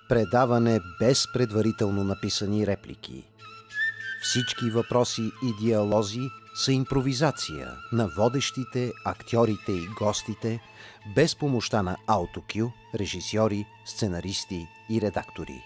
Предаване без предварително написани реплики. Всички въпроси и диалози са импровизация на водещите, актьорите и гостите, без помощта на аутокю, режисьори, сценаристи и редактори.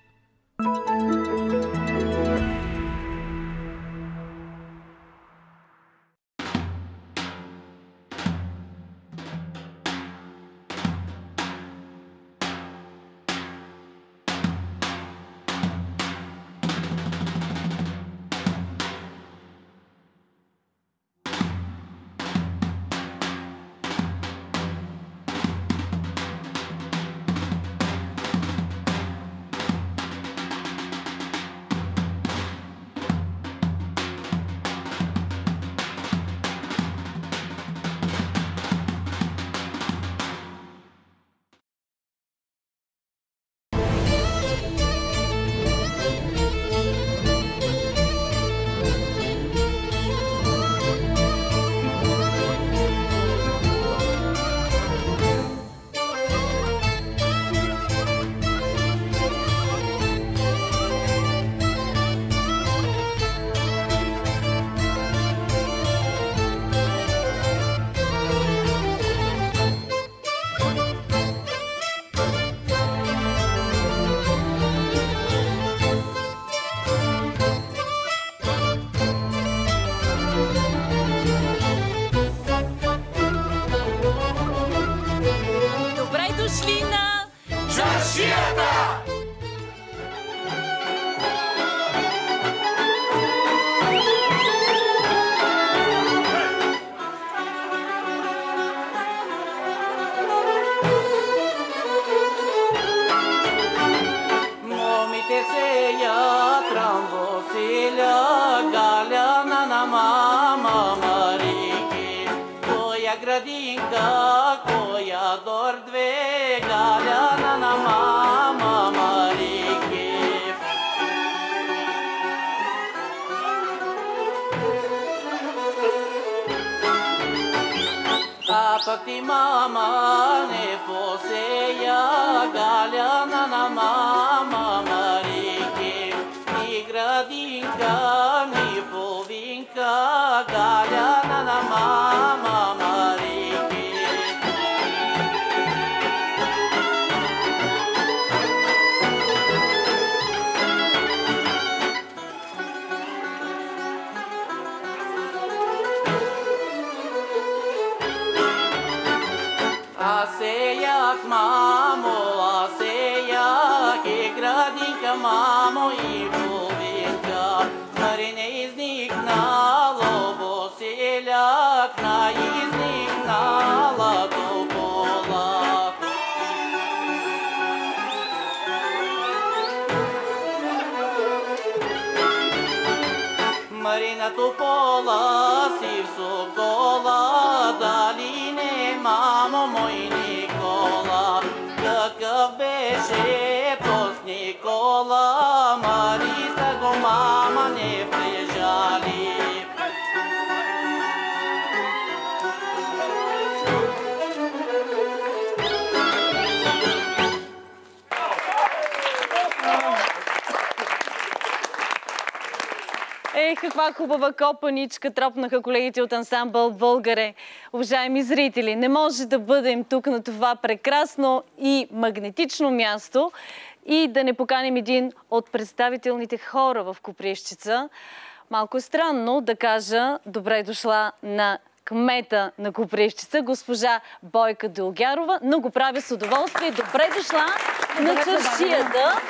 Каква хубава копаничка тропнаха колегите от ансамбъл Българе. Уважаеми зрители, не може да бъдем тук на това прекрасно и магнетично място и да не поканим един от представителните хора в Копривщица. Малко е странно да кажа добре дошла на кмета на Копривщица, госпожа Бойка Дюлгярова, но го правя с удоволствие. Добре дошла на чаршията.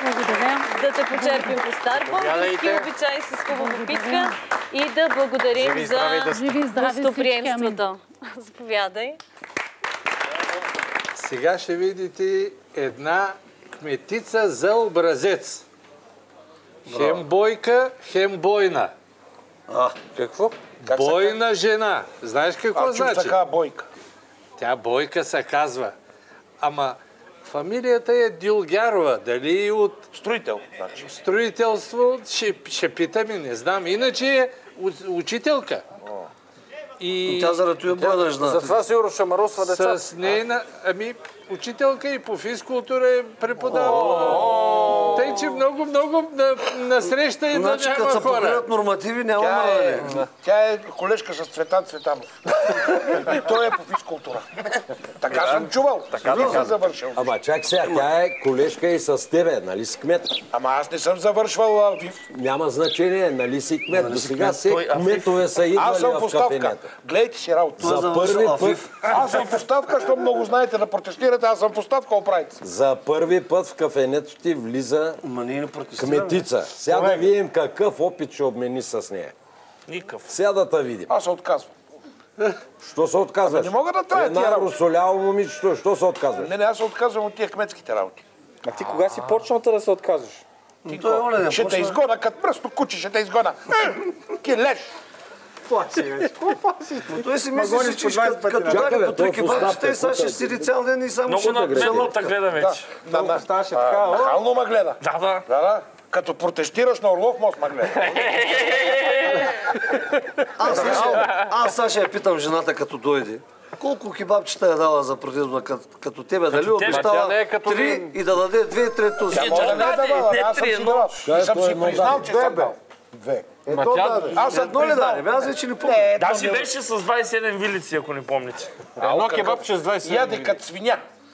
Да те почерпим по стар български обичай с хубава питка и да благодарим за гостоприемството. Заповядай. Сега ще видите една кметица за образец. Хем бойка, хем бойна. Какво? Бойна жена. Знаеш какво значи? Така бойка. Тя Бойка се казва. Ама фамилията е Дюлгярова. Дали от... Строител, значи. Строителство ще питаме, не знам. Иначе е учителка. И тя заради това бойна жена. Затова сигурно ще маросва деца. С нейна... Ами, учителка и по физкултура е преподава. Тъй, че много насреща и да Значи, като няма се хора. покриват нормативи, няма мръдане. Тя е колежка с Цветан Цветанов. И той е по физкултура. Така съм чувал. Така съм завършил. Ама чак сега, тя е колежка и с тебе, нали си кмет? Ама аз не съм завършвал ВИФ. Няма значение, нали си кмет? До сега все кметове са Аз съм идвали в поставка. кафенета. Гледайте си работа. За първи път, Аз съм поставка, защото много знаете да протестирате. Аз съм поставка, оправите. за първи път в кафенето ти влиза Ма ние не протестираме. кметица. Сега да видим какъв опит ще обмени с нея. Никакъв. Сега да те видим. Аз се отказвам. Що се отказваш? Не мога да трая тия Една работи. русоляво момичето, що се отказваш? Не, аз се отказвам от тия кметските работи. А ти кога си почнал да се отказваш? Той е оле, Ще те изгона, като пръсто куче, ще те изгона. Килеш! Той си мисли, че като даде по 3 кебабчета и сега ще седи цял ден и само Много ще надменно те гледа вече. Ставаше така. Нахално ма гледа. Да. Като протестираш на Орлов мост ма гледа. Аз сега ще я питам жената, като дойде. Колко кебабчета е дала за протест, като тебе, дали обещава не е като 3 и да даде 2 трети? Може да не е давала, аз съм си давал. И съм си признал, че съм дал. Аз Едно ли даде? Аз вече не помня. Да, си беше с 27 вилици, ако не помните. Едно кебабче с 20 яде като свиня.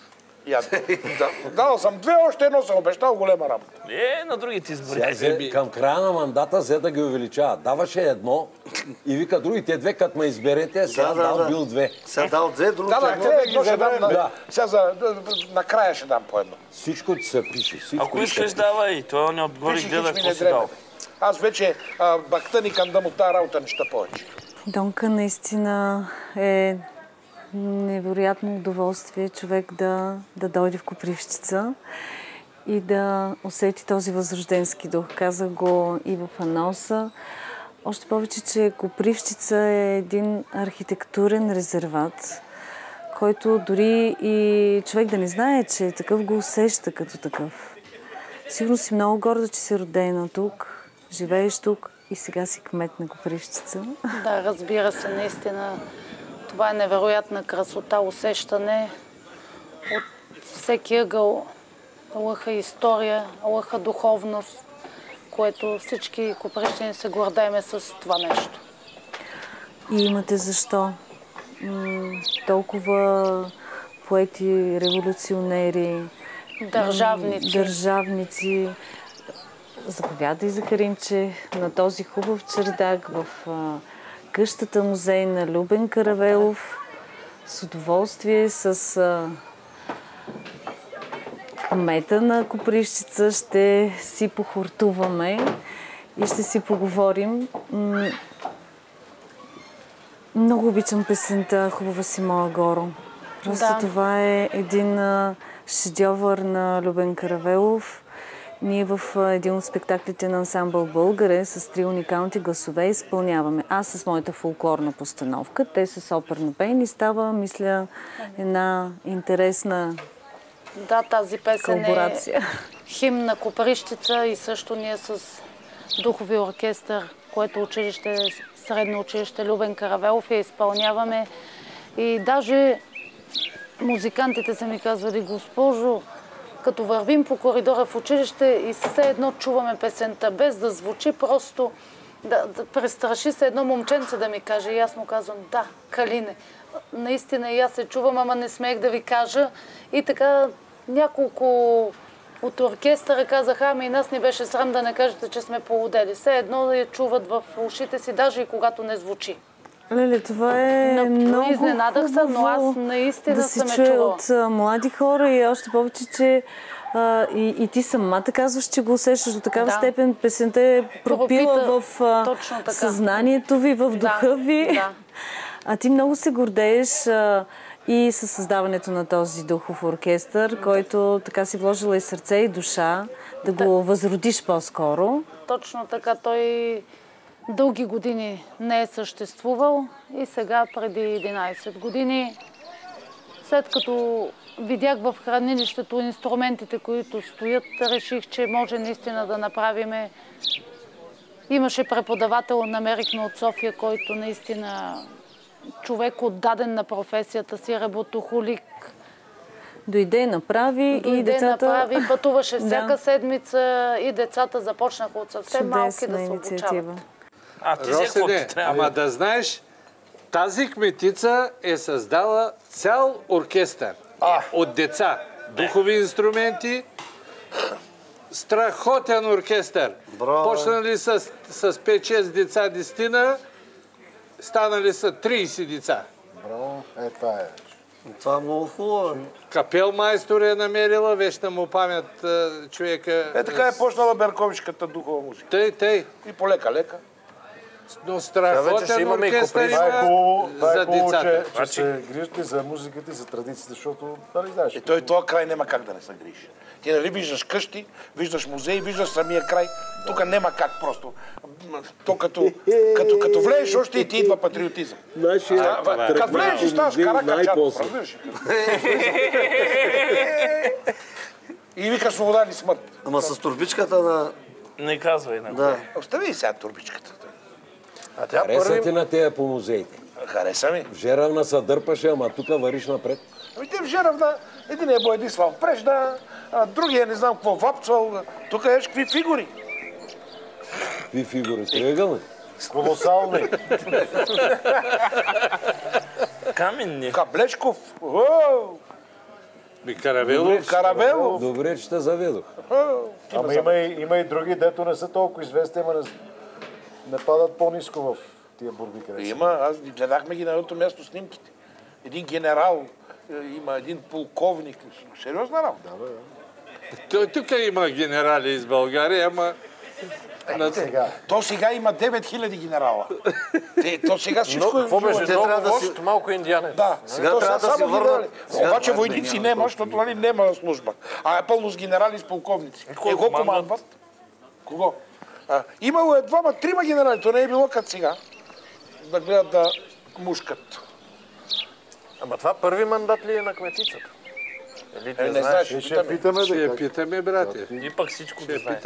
Дал съм 2, още едно съм обещал, голема работа. На другите избори. Към края на мандата взе да ги увеличава. Даваше едно и вика другите 2, като ме изберете, сега дал бил 2. Сега дал 2, другото Едно ще дам. Сега накрая ще дам по едно. Всичко ти се пише. Ако искаш, давай. Той не отгоре гледа какво си дал. Аз вече бакта ни кандам от тази работа неща повече. Донка наистина е невероятно удоволствие човек да дойде в Копривщица и да усети този възрожденски дух. Казах го и в аноса. Още повече, че Копривщица е един архитектурен резерват, който дори и човек да не знае, че такъв го усеща като такъв. Сигурно си много горда, че си родена тук, живееш тук и сега си кмет на Копривщица. Да, разбира се, наистина. Това е невероятна красота, усещане от всеки ъгъл. Лъха история, лъха духовност, което всички копривщини се гордееме с това нещо. И имате защо. Толкова поети, революционери, държавници. Заповядай, Захаринче, на този хубав чердак в къщата музей на Любен Каравелов. С удоволствие, с кмета на Копривщица ще си похортуваме и ще си поговорим. Много обичам песента "Хубава си, моя Горо". Просто това е един шедьовър на Любен Каравелов. Ние в един от спектаклите на ансамбъл "Българе" с 3 уникалните гласове изпълняваме. Аз с моята фолклорна постановка, те с оперно пеене и става, мисля, една интересна тази песен колаборация. е химн на Копривщица и също ние с духови оркестър, което средно училище Любен Каравелов я изпълняваме. И даже музикантите са ми казвали: "Госпожо, като вървим по коридора в училище и все едно чуваме песента, без да звучи, просто да престраши се едно момченце да ми каже". И аз му казвам: "Да, Калине, наистина и аз се чувам, ама не смех да ви кажа". И така няколко от оркестъра казаха: "Ами и нас ни беше срам да не кажете, че сме полудели". Все едно да я чуват в ушите си, даже и когато не звучи. Леле, това е много изненадах се, но аз наистина да се съм чуе чувала от млади хора и още повече, че и ти самата казваш, че го усещаш до такава степен. Песента е пропила в съзнанието ви, в духа ви. Да. А ти много се гордееш и със създаването на този духов оркестър, който така си вложила и сърце, и душа, да го възродиш по-скоро. Точно така. Той дълги години не е съществувал и сега, преди 11 години, след като видях в хранилището инструментите, които стоят, реших, че може наистина да направиме. Имаше преподавател, намерихме от София, който наистина човек отдаден на професията си, работохолик. Дойде, направи и децата... направи, пътуваше всяка седмица и децата започнаха от съвсем малки да се обучават. Ти взе каквото трябва. Ама да знаеш, тази кметица е създала цял оркестър от деца. Духови инструменти, страхотен оркестър. Почнали с 5-6 деца, 10, станали са 30 деца. Браво, това е. Това е много хубаво. Капелмайстор е намерила, вечна му памет човека. Така е почнала Берковичката духова музика. Тъй. И полека-лека. Но страхотен оркестър Това за е хубаво, децата. че се грижите за музиката и за традициите, защото, нали знаеш. И той този край няма как да не се грижи. Ти нали виждаш къщи, виждаш музеи, виждаш самия край. Тук няма как просто. То като влезеш, още и ти идва патриотизъм. Като влезеш и ставаш каракачат. И вика свобода или смърт. Ама с турбичката на... Не казвай. Да. Остави сега турбичката. Хареса ти на тея по музеите? Хареса ми. В Жеравна се дърпаше, ама тук вариш напред. Ами те в Жеравна, един е боядисвал прежда, другия не знам какво вапцвал. Тук еш какви фигури. Какви фигури? Триъгълни? Колосални. Каменни. Каблешков. Каравелов. Добре, че те заведох. Ама има и други, дето не са толкова известни, ама не падат по-ниско в тия борби, къде са. Има, аз гледахме ги на едното място снимките. Един генерал, има един полковник. Сериозна работа. Тук има генерали из България, ама... То сега има 9000 генерала. То сега всичко... Какво беше много вожд, малко индианец. Да, сега трябва да си върнат. Обаче войници нема, защото нема служба. А е пълно с генерали и с полковници. Кого командват? Кого? Имало е 2-3 генерали. То не е било като сега. Да гледат да мушкат. Ама това първи мандат ли е на кметицата? Не знаеш, ще питаме, братя. И пък всичко да знаеш.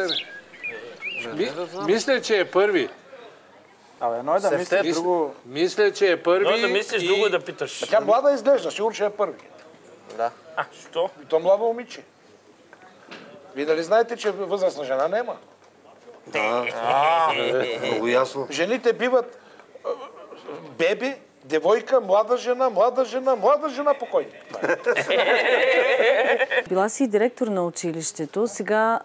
Мисля, че е първи. Едно е да мислиш, друго... Мисля, че е първи. Едно е да мислиш, друго е да питаш. Тя млада изглежда, сигурно, че е първи. Да. Що? И то млада момиче. Вие дали знаете, че възрастна жена нема? Да, много ясно. Жените биват бебе, девойка, млада жена, покойник. Била си директор на училището. Сега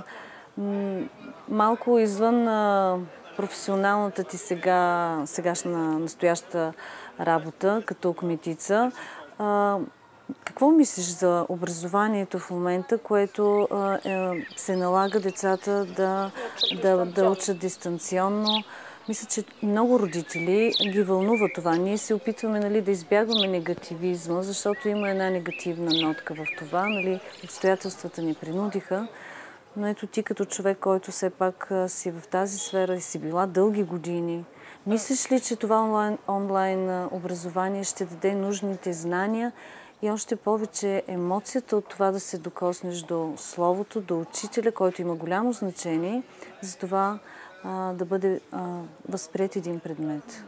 малко извън професионалната ти сегашна настояща работа като кметица. Какво мислиш за образованието в момента, което се налага децата да учат дистанционно? Мисля, че много родители ги вълнува това. Ние се опитваме да избягваме негативизма, защото има една негативна нотка в това. Обстоятелствата ни принудиха. Но ето ти като човек, който все пак си в тази сфера и си била дълги години, мислиш ли, че това онлайн образование ще даде нужните знания и още повече емоцията от това да се докоснеш до словото, до учителя, който има голямо значение, за това да бъде възприет един предмет?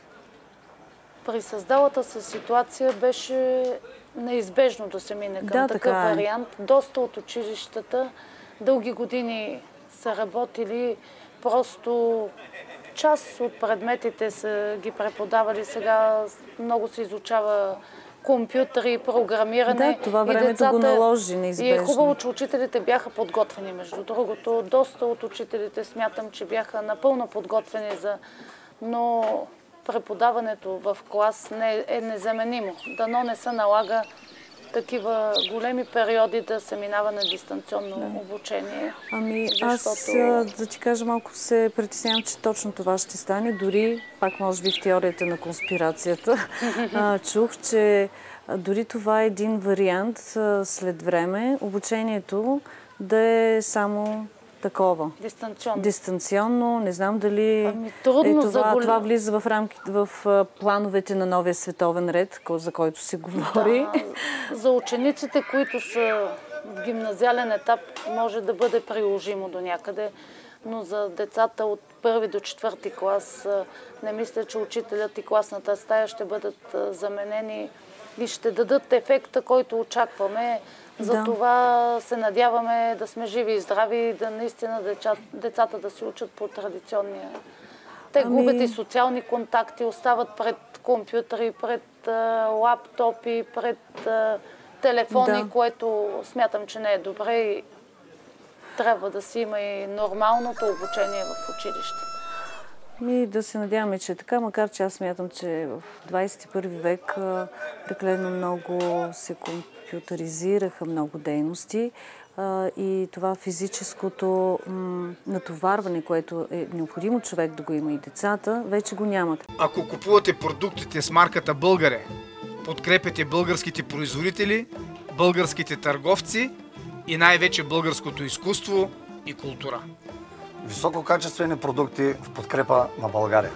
При създалата се ситуация беше неизбежно да се мине към такъв вариант. Доста от училищата дълги години са работили, просто част от предметите са ги преподавали. Сега много се изучава компютъри, програмиране. Да, това времето го наложи неизбежно. И е хубаво, че учителите бяха подготвени. Между другото, доста от учителите смятам, че бяха напълно подготвени но преподаването в клас е незаменимо. Дано не се налага такива големи периоди да се минава на дистанционно обучение. Аз да ти кажа, малко се притеснявам, че точно това ще стане. Дори, пак може би в теорията на конспирацията, чух, че дори това е един вариант след време обучението да е само такова. Дистанционно. Не знам дали това влиза в плановете на новия световен ред, за който се говори. Да, за учениците, които са в гимназиален етап, може да бъде приложимо до някъде, но за децата от 1 до 4 клас не мисля, че учителят и класната стая ще бъдат заменени и ще дадат ефекта, който очакваме. Затова се надяваме да сме живи и здрави и да наистина децата да се учат по традиционния. Те губят и социални контакти, остават пред компютъри, пред лаптопи, пред телефони, което смятам, че не е добре и трябва да си има и нормалното обучение в училище. Да се надяваме, че е така, макар че аз смятам, че в 21 век прекалено много се компютъризираха много дейности и това физическото натоварване, което е необходимо човек да го има и децата, вече го нямат. Ако купувате продуктите с марката Българе, подкрепяте българските производители, българските търговци и най-вече българското изкуство и култура. Висококачествени продукти в подкрепа на България.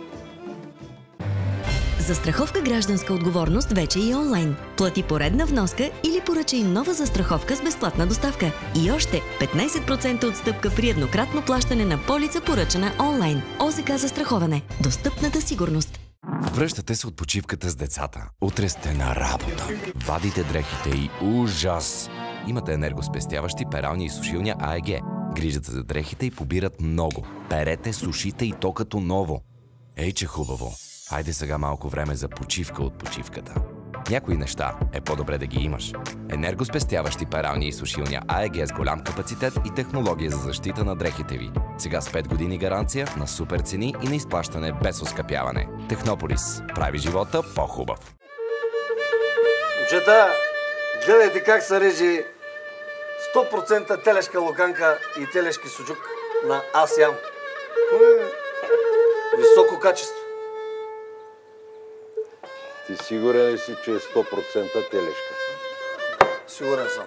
Застраховка гражданска отговорност вече и онлайн. Плати поредна вноска или поръчай нова застраховка с безплатна доставка. И още 15% отстъпка при еднократно плащане на полица, поръчана онлайн. ОЗК застраховане. Достъпната сигурност. Връщате се от почивката с децата. Утре сте на работа. Вадите дрехите и ужас! Имате енергоспестяващи перални и сушилня АЕГ. Грижат се за дрехите и побират много. Перете, сушите и то като ново. Ей, че хубаво! Хайде сега малко време за почивка от почивката. Някои неща е по-добре да ги имаш. Енергоспестяващи перални и сушилня АЕГ с голям капацитет и технология за защита на дрехите ви. Сега с 5 години гаранция на супер цени и на изплащане без оскъпяване. Технополис. Прави живота по-хубав. Момчета, гледайте как се режи 100% телешка луканка и телешки суджук на Асиам. Високо качество. Ти сигурен ли си, че е 100% телешка? Сигурен съм.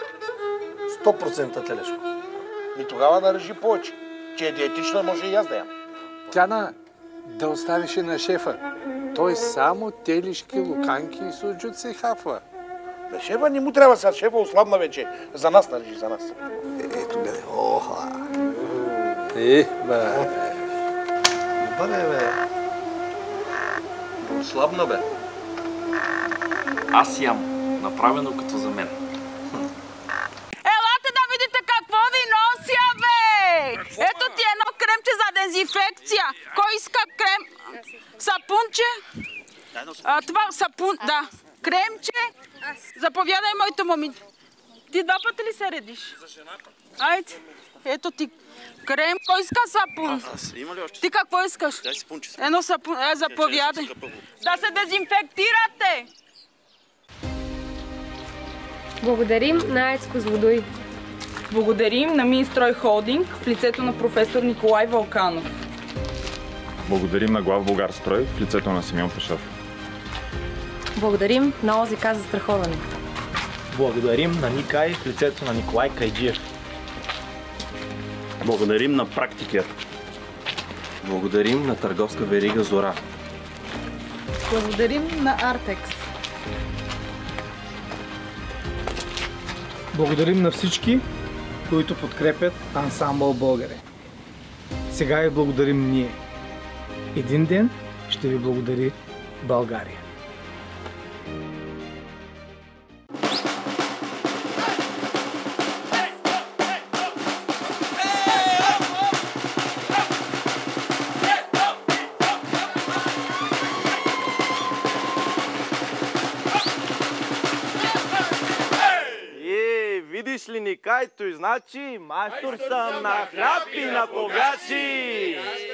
100% телешко. И тогава да режи повече. Че е диетична, може и аз да ям. Тяна, да оставиш и на шефа. Той само телешки, луканки и суджуци хафва. Бе, шефа не му трябва сега. Шефа ослабна вече. За нас нарежи, за нас. Ето гледай. Оха. Добре, бе. Ослабна, бе. Аз ям. Направено като за мен. Елате да видите какво ви нося, бе! Ето ти едно кремче за дезинфекция. Кой иска крем? Сапунче? Това сапун, да. Кремче? Заповядай, моето момиче. Ти 2 пъти ли се редиш? За жената. Айде, ето ти крем. Кой иска сапун? Има ли още? Ти какво искаш? Дай сапунче. Едно сапун, заповядай. Да се дезинфектирате! Благодарим на АЕЦ Козлодуй. Благодарим на Минстрой Холдинг в лицето на професор Николай Вълканов. Благодарим на Главбулгарстрой в лицето на Симеон Пашов. Благодарим на ОЗК застраховане. Благодарим на Никай в лицето на Николай Кайджиев. Благодарим на Практикер. Благодарим на търговска верига Зора. Благодарим на Артекс. Благодарим на всички, които подкрепят ансамбъл Българе. Сега ви благодарим ние. Един ден ще ви благодари България. Видиш ли Никай, той значи майстор съм на хляб и на погаши!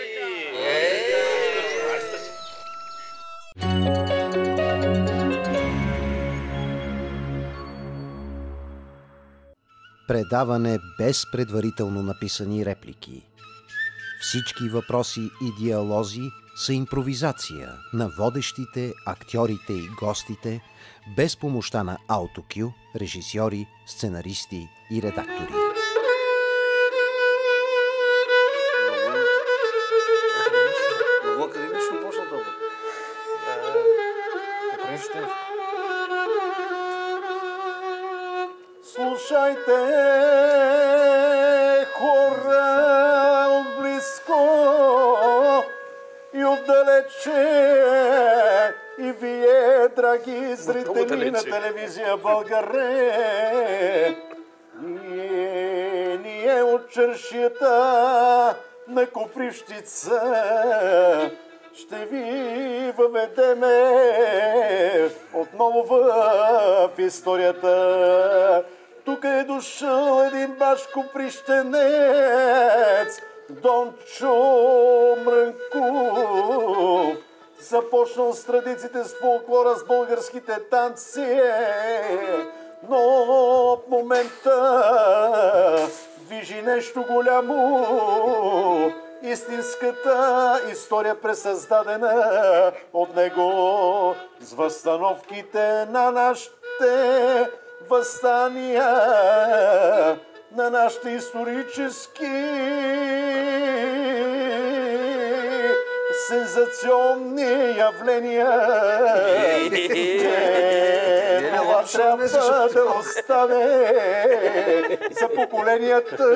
Предаване без предварително написани реплики. Всички въпроси и диалози са импровизация на водещите, актьорите и гостите, без помощта на аутокю, режисьори, сценаристи и редактори. Много академично почна това. Слушайте, хора близко и отдалече, и вие, драги драги зрители на телевизия Българе. Ние от чаршията на Копривщица ще ви въведеме отново в историята. Тук е дошъл един баш коприщенец, Дончо Мрънков. Започнал с традициите, с фолклора, с българските танци, но в момента движи нещо голямо. Истинската история пресъздадена от него с възстановките на нашите възстания, на нашите исторически сензационни явления. Това трябва да остане за поколенията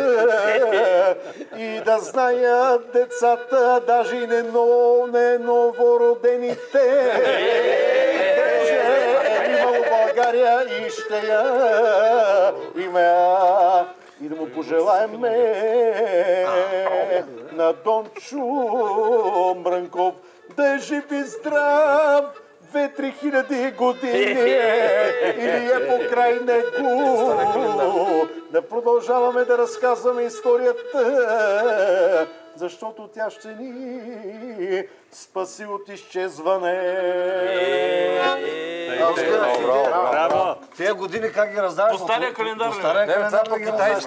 и да знаят децата, даже и не новородените, че е имало България и ще я има. И да му пожелаем на Дончо Мрънков да е жив и здрав 2-3 години или е покрай него. Да продължаваме да разказваме историята, защото тя ще ни спаси от изчезване. Тия години как ги раздаваш? По стария календар. По стария календар да ги раздаваш.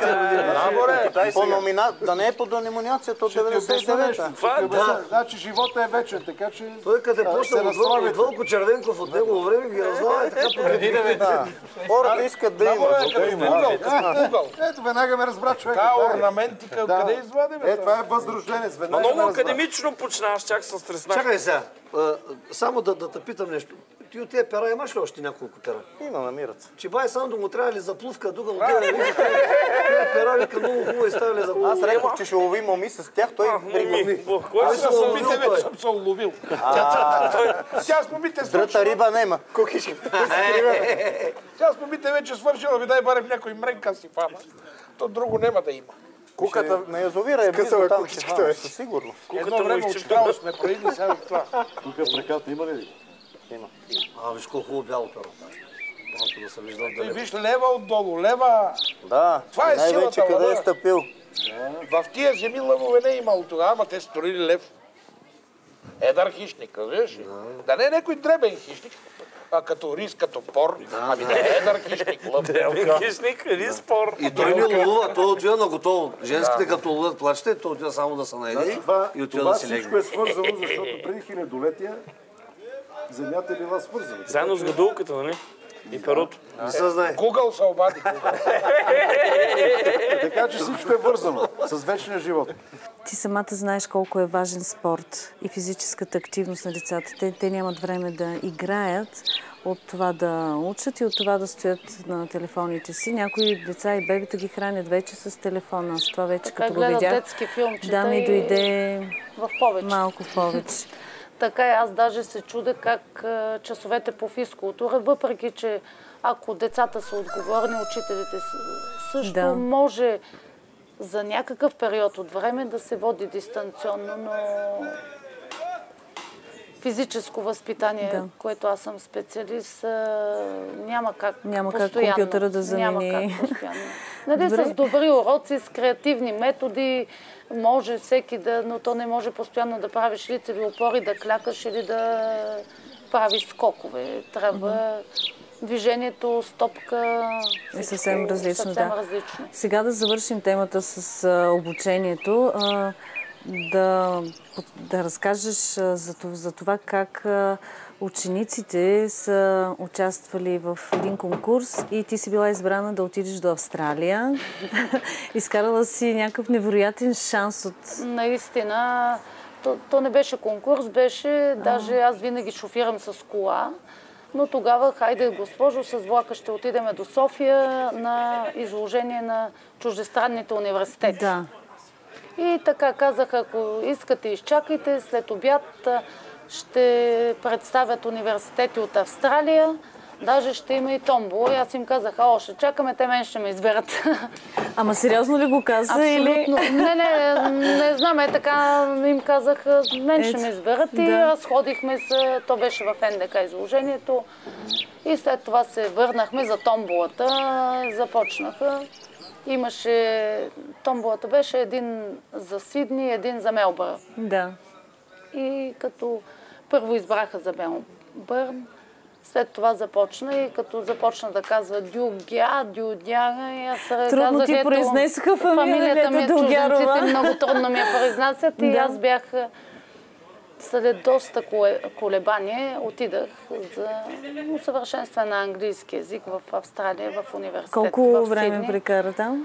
Да не е по деноминацията от 99-та. Значи живота е вечен, така че... Той като е почнал от Вълко Червенков от негово време ги раздава и така преди да вече. Хората искат да има. Ето, веднага ме разбра човек. Та орнаментика, къде извади? Това е възрожденец. Много академично почнаваш, чак с стресна. Чакай сега, само да те питам нещо. Ти от тия пера имаш ли още няколко пера? Има, намират се. Че бай само да му трябва ли за плувка, тук отива да види. Тия пера вика много хубаво и става ли за плувка. Аз рекох, че ще лови моми с тях, той пригови. Кой са момите вече съм се уловил? Тя с момите свършила. Дръта риба нема. Кукишка. Тя с момите вече свършила, ви дай барем някой мренка си фана. То друго няма да има. Куката на язовира е близо там. Със сигурност. Едно време учително сме проили, сега това. Тук прекат има ли? Има. Виж колко хубаво бяло перо. Малко да се виждам далеко. Виж лева отдолу, лева. Да, това е най-вече къде е стъпил. В тия земи лъвове не е имало тогава, ама те строили лев. Едър хищник, разбираш ли? Да не е някой дребен хищник, а като рис, като пор. Ами да е едър хищник, лъв. Дребен хищник, рис, пор. И той не ловува, той отива на готово. Женските като ловят плачете, той отива само да се наеде и отива да си легне. Това всичко е свързано, защото преди хилядолетия земята е била свързана. Заедно с гадулката, нали? И перото. Не се знае. Гугъл се обади. Така че всичко е вързано с вечния живот. Ти самата знаеш колко е важен спорт и физическата активност на децата. Те нямат време да играят, от това да учат и от това да стоят на телефоните си. Някои деца и бебета ги хранят вече с телефона. С това вече така като го видях, детски филмчета, да ми дойде в повече. Малко повече. Така аз даже се чудя как часовете по физкултура, въпреки че ако децата са отговорни, учителите също може за някакъв период от време да се води дистанционно, но физическо възпитание, което аз съм специалист, няма как постоянно. Компютъра да замени. Няма как постоянно. Нали, с добри уроци, с креативни методи, може всеки да, но то не може постоянно да правиш лицеви опори, да клякаш или да правиш скокове. Трябва движението, стопка е съвсем различно. различно. Сега да завършим темата с обучението. Да разкажеш за това как учениците са участвали в един конкурс и ти си била избрана да отидеш до Австралия. Изкарала си някакъв невероятен шанс от... Наистина, то не беше конкурс, беше, даже аз винаги шофирам с кола, но тогава, хайде госпожо, с влака ще отидем до София на изложение на чуждестранните университети. Да. И така казах, ако искате, изчакайте, след обяд ще представят университети от Австралия. Даже ще има и томбола. И аз им казах, ще чакаме, те мен ще ме изберат. Ама сериозно ли го каза? Абсолютно. Или... Не знам, така им казах, мен ще ме изберат. И разходихме се, то беше в НДК изложението. И след това се върнахме за томболата. Започнаха. Имаше... Томболата беше един за Сидни, един за Мелбърн. Да. И като първо избраха за Мелбърн, след това започна и като започна да казва Дюгя, Дюдяга, и аз трудно ти произнесаха фамилията ми, чужденците много трудно ми я произнасят и аз бях след доста колебание, отидах за усъвършенстване на английски език в Австралия, в университет. Колко време прекара там?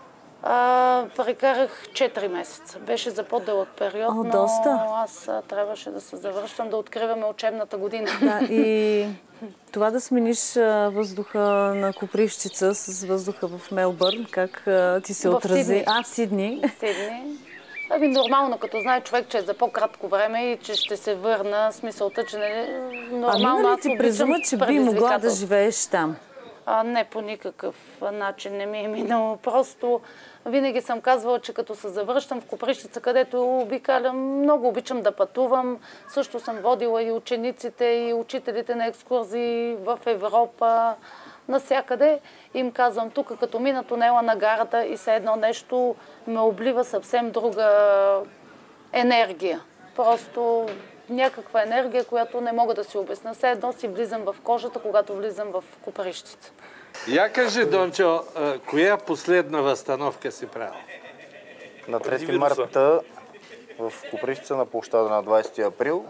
Прекарах 4 месеца. Беше за по-дълъг период, но аз трябваше да се завършвам, да откриваме учебната година. Да, и това да смениш въздуха на Копривщица с въздуха в Мелбърн, как ти се отрази? В Сидни. В Сидни. Нормално, като знае човек, че е за по-кратко време и че ще се върна, смисълта, че нормално аз ти презума, че би могла да живееш там? Не, по никакъв начин не ми е минало. Просто винаги съм казвала, че като се завръщам в Копривщица, където обикалям, много обичам да пътувам. Също съм водила и учениците, и учителите на екскурзии в Европа, навсякъде. Им казвам, тук като мина тунела на гарата и все едно нещо ме облива съвсем друга енергия. Просто някаква енергия, която не мога да си обясня. Все едно си влизам в кожата, когато влизам в Копривщица. Я кажи, Дончо, коя последна възстановка си правил? На 3 марта в Копривщица на площада на 20 април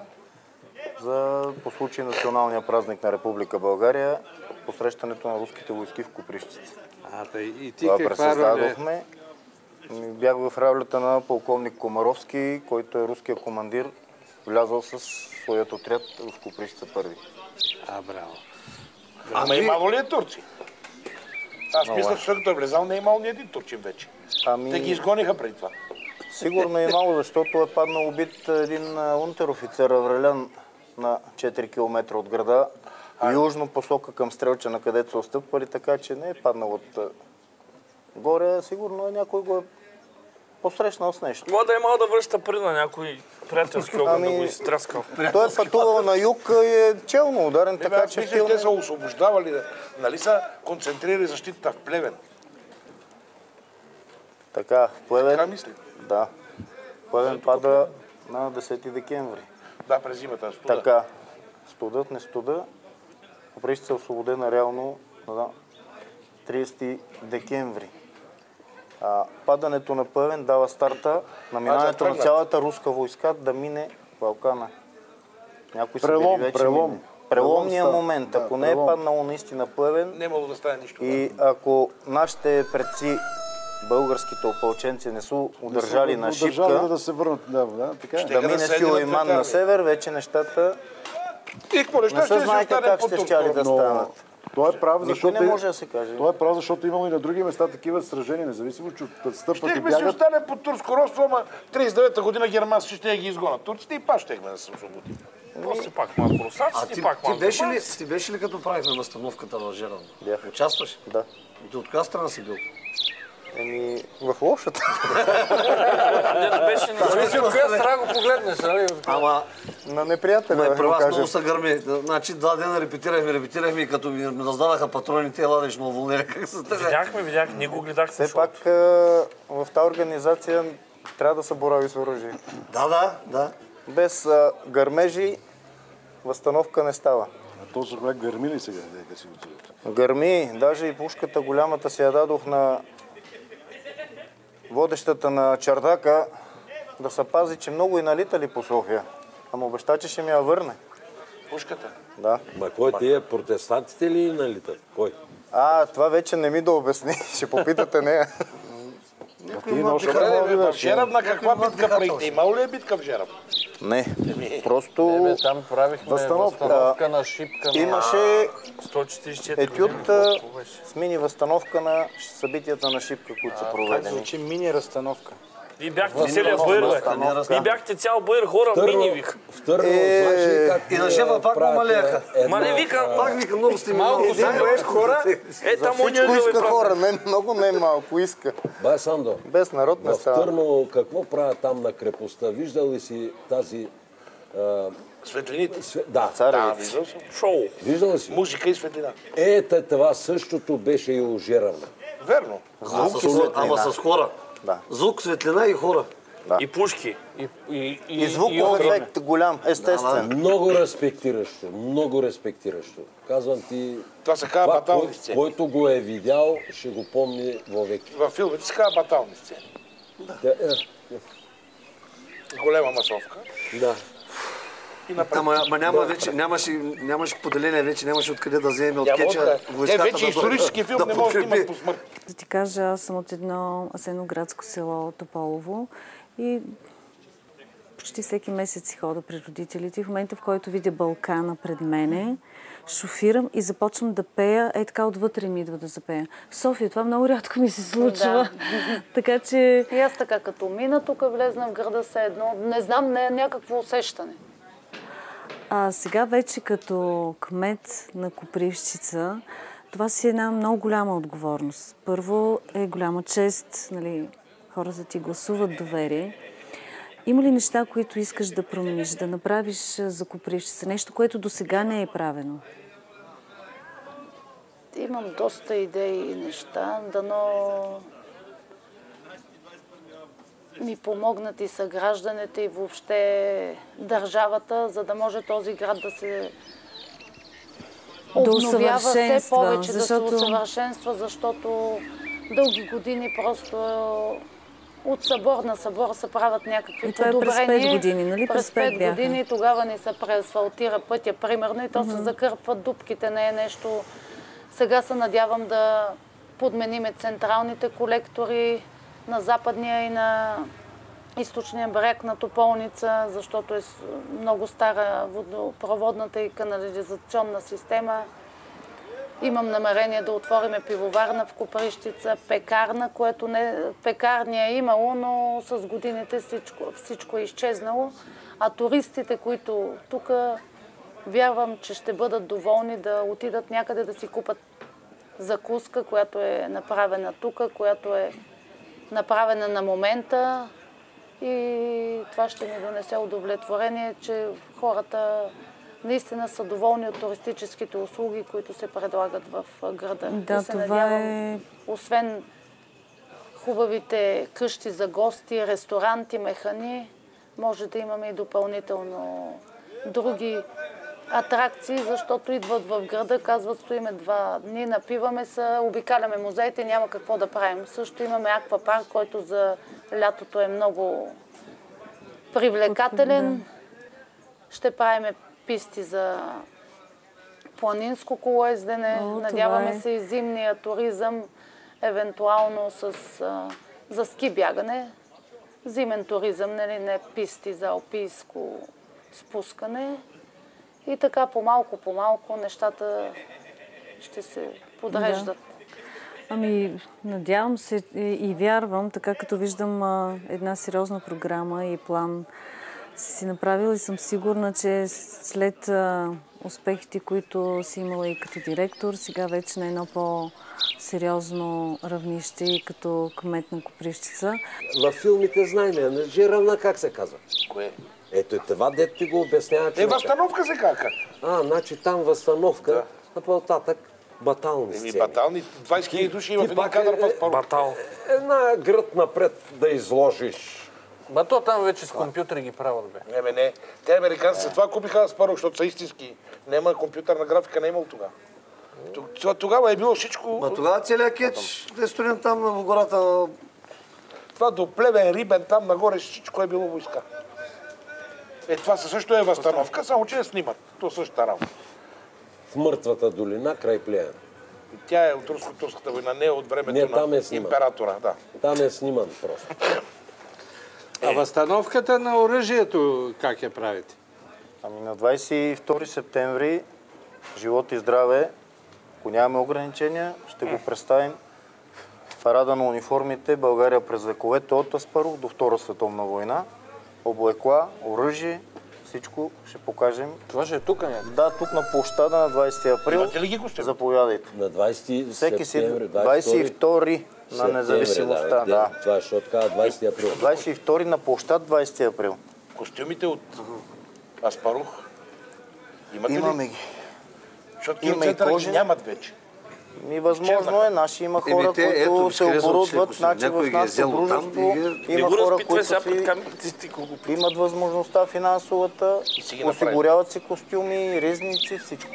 по случай националния празник на Република България, посрещането на руските войски в Копривщица. И ти каква роля? Бях в ролята на полковник Комаровски, който е руския командир, влязъл с своят отряд в Копривщица първи. Браво. Ама имало ли е турци? Аз мисля, че като е влезал, не е имал ни един турчин вече. Те ги изгониха преди това. Сигурно е имало, защото е паднал убит един унтер-офицер Аврелян на 4 км от града, южно посока към Стрелча, където са отстъпвали, така че не е паднал от горе. Сигурно някой го е посрещнал с нещо. Това да е мал да връща пари на някой приятелски огън, да го изтряскал. Той е пътувал на юг и е челно ударен, така че... Мисля, те са освобождавали, нали са концентрирали защитата в Плевен. Така, в Плевен... Така мисля? Да. Плевен пада на 10 декември. Да, през зимата, студа. Така. Студът, не студа. Копривщица е освободена реално на 30 декември. Падането на Плевен дава старта на минането на цялата руска войска да мине Балкана. Някои са били вече преломния момент. Ако не е паднало наистина Плевен, не мога да стане нищо. И ако нашите предци, българските опълченци, не са удържали на Шипка, да се върнат, да мине Сюлейман на север, вече нещата не се знаеха как ще щяли да станат. Той е прав, защото не може да се каже. Той е прав, защото имало и на други места такива сражения, независимо, че стъпват и бягат. Щехме си остане под турско робство, ама 39-та година германците ще ги изгонят. Турците и пак щехме да се освободим. Просто пак малко руснаците, пак малко. Ти беше ли като правихме възстановката в Жеран? Бях. Участваш? Да. И ти от коя страна си бил? В лошата. Зависи от коя страна го погледнеш, нали? Ама... На неприятеля, при вас много са гърми. Значи 2 дена репетирахме и като ми раздадаха патроните, еладеш ме уволнили. Видях, ние го гледахме. Все пак в тази организация трябва да се борави с оръжие. Да. Без гърмежи възстановка не става. Точно как гърми ли сега? Гърми, даже и пушката голямата си я дадох на водещата на Чардака да се пази, че много и налитали по София. Ама обеща, че ще ми я върне. Пушката? Да. Ма кой тия, протестантите ли налитат? Кой? Това вече не ми да обясни. Ще попитате нея. В Жерав на каква битка правите? Имало ли е битка в Жерав? Не, просто... Там правихме възстановка на Шипка. Имаше 144 етюд с мини възстановка на събитията на Шипка, които са проведени. Как звучи мини разстановка? Вие бяхте целия бър, бе. Вие бяхте цял бър, хора мини вих. В Търново, знаеш как... И на шефа пак му малеха. Ма не викам. Пак вика, много сте малко. Хора, там всичко иска хора, не много, не малко иска. Бай, Сандо, без народ не в става. Търново какво правят там на крепостта? Виждал ли си тази... Светлините? Да. Да, виждал съм. Шоу. Виждал ли си? Музика и светлина. Това същото беше и у Жеравна. Верно. Ама с хора. Да. Звук, светлина и хора. Да. И пушки. И звуков ефект голям, естествен. Много респектиращо, много респектиращо. Казвам ти, това се казва батални сцени. Който го е видял, ще го помни вовеки. Във филмите се казва батални сцени. Да. Голема масовка. Да. Ама нямаше поделение вече, нямаше откъде да вземе от кеча войската. Вече исторически филм не може да има по смърт. Да ти кажа, аз съм от едно асеноградско село Тополово и почти всеки месец си хода при родителите. В момента, в който видя Балкана пред мене, шофирам и започвам да пея. Така отвътре ми идва да запея. В София това много рядко ми се случва. Да. Така че... И аз така като мина тук, влезна в града се едно. Не знам, не е някакво усещане. Сега вече като кмет на Копривщица, това си е една много голяма отговорност. Първо е голяма чест, нали, хората ти гласуват доверие. Има ли неща, които искаш да промениш, да направиш за Копривщица? Нещо, което досега не е правено? Имам доста идеи и неща, дано ми помогнат и съгражданите и въобще държавата, за да може този град да се обновява все повече, да се усъвършенства, защото дълги години просто от събор на събор се правят някакви подобрения. През 5 години, нали? През 5 години тогава ни се преасфалтира пътя, примерно, и то се закърпват дупките, не е нещо. Сега се надявам да подмениме централните колектори на западния и на източния бряг на Тополница, защото е много стара водопроводната и канализационна система. Имам намерение да отвориме пивоварна в Копривщица, пекарна, което пекарня е имало, но с годините всичко е изчезнало. А туристите, които тук, вярвам, че ще бъдат доволни да отидат някъде да си купат закуска, която е направена тук, която е направена на момента, и това ще ни донесе удовлетворение, че хората наистина са доволни от туристическите услуги, които се предлагат в града. Да, се надявам, освен хубавите къщи за гости, ресторанти, механи, може да имаме и допълнително други атракции, защото идват в града, казват, стоиме 2 дни, напиваме се, обикаляме музеите, няма какво да правим. Също имаме аквапарк, който за лятото е много привлекателен. Ще правиме писти за планинско колоездене. Надяваме се и зимния туризъм, евентуално за ски бягане. Зимен туризъм, не писти за алпийско спускане. И така по-малко нещата ще се подреждат. Да. Надявам се и вярвам, така като виждам една сериозна програма и план си направила, и съм сигурна, че след успехите, които си имала и като директор, сега вече на едно по-сериозно равнище и като кмет на Копривщица. Във филмите знаем, Жеравна как се казва? Кое? Ето това, дето ти го обяснява човека. Възстановка се кака. Значи там възстановка, а по-нататък батални сцени. Батални, 20 000 души в един кадър паспорт. Батал. Една гръд напред да изложиш. То там вече с компютъри ги правят, бе. Не. Те американци това купиха аз първо, защото са истински. Нема компютърна графика, не имало тогава. Тогава е било всичко... Тогава целият кетч е студент там в гората. Това до Плевен, Рибен, там нагоре всичко е било войска. Това също е възстановка, само че я снимат. То същата работа. В мъртвата долина, край Плевен. Тя е от Руско-турската война, не от времето на императора. Да. Там е сниман просто. А възстановката на оръжието как я правите? На 22 септември, живот и здраве, ако нямаме ограничения, ще го представим Парада на униформите България през вековете от Аспарух до Втора световна война. Облекла, оръжие, всичко ще покажем. Това ще е тук някак? Да, тук на площада на 20 април. Имате ли ги костюми? Заповядайте. На 20 септември, 22 на независимостта. Да. Това е, защото казва 20 април. 22 на площад 20 април. Костюмите от Аспарух? Имаме ги. Защото киноцентъра ги нямат вече. Възможно е. Наши има хора, които се оборудват. Значи в нашото дружество има хора, които имат възможността финансовата, осигуряват си костюми, ризници, всичко.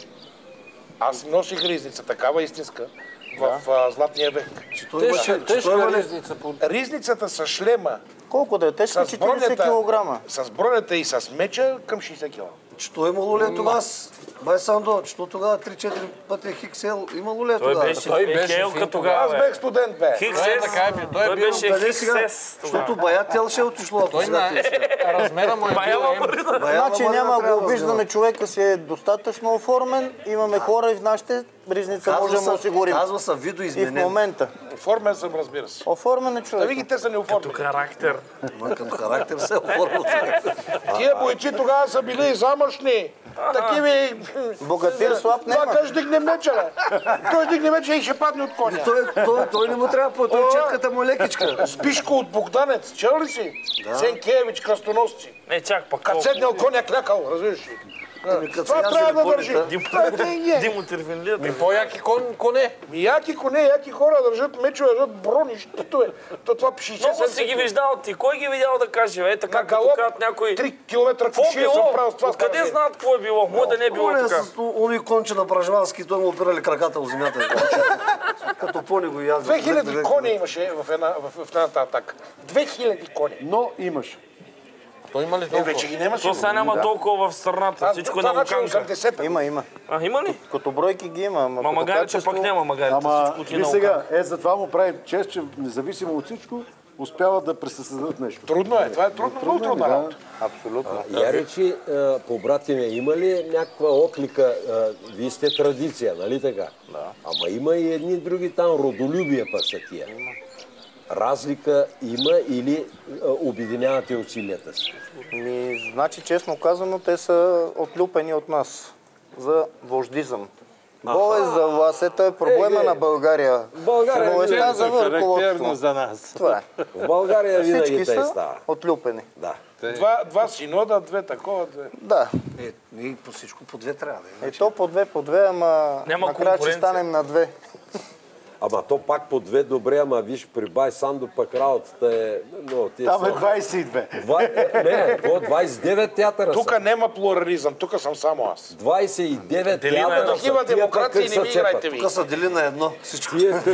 Аз носих ризница, такава истинска, в Златния век. Тежка ризница. Ризницата с шлема. Колко да е? Тежка 40 кг. С бронята и с меча към 60 кг. Що имало ли това? Бай Сандо, що тогава 3-4 пъти Хиксел имало ли тогава? Той беше тогава. Аз бех студент, бе. Той беше Хиксес. Защото Баятел ще отишло. Той на размера му е бил. Значи няма го обиждаме, човека си е достатъчно оформен. Имаме хора и в нашите ризница можем да осигурим. Казва са видоизменен. И в момента. Оформен съм, разбира се. Оформен е човек. Да ви те са неоформени. Като характер. Като характер се оформил. Тия бойци тогава са били замъжни. Такиви... Богатир слаб няма. Това къж дигне меча, бе. Той дигне меча и ще падне от коня. Той не му трябва, той четката му е лекичка. Спишко от Богданец, чел ли си? Сенкевич, кръстоносци. Не, чак пак. Като седнал коня клякал, разбираш ли? Това трябва да държи. Димо Тервенлията. По-яки коне. Яки коне, яки хора държат мечове, държат брони, щитове. Това 60 Много си ги виждал ти. Кой ги видял да каже? Е така като казват някой... 3 километра кушия съм правил с това. Откъде знаят какво е било? Може да не е било така. Они конче на Бражвански, той му опирали краката в земята. Като пони го язва. 2000 кони имаше в едната атака. 2000 кони. Но имаше. Той има ли толкова? Вече ги нямаше. То сега няма толкова в страната. Всичко е на луканка. Има. Има ли? Като бройки ги има. Ма магарите пък няма магарите. Ама ви сега, затова му прави чест, че независимо от всичко, успяват да пресъздадат нещо. Трудно е. Това е трудно, много трудна работа. Абсолютно. Я речи, по брати ми, има ли някаква отлика? Вие сте традиция, нали така? Да. Ама има и едни други там, родолюбие пък са тия. Разлика има или обединявате усилията си? Значи, честно казано, те са отлюпени от нас за вождизъм. Болест за власт, ето е проблема на България. България болестта за върховодство. за нас. Това е. В България винаги всички те са става. отлюпени. Да. Два синода, две такова, две. Да. И по всичко по две трябва да е. То по две, ама накрая ще станем на две. Ама то пак по две добре, ама виж, при Бай Сандо пък работата е... Там е 22. Не, по 29 театъра са. Тук няма плурализъм, тук съм само аз. 29 театъра са. Такива демокрации не ми играйте ви. Тук са дели на едно. Всичко.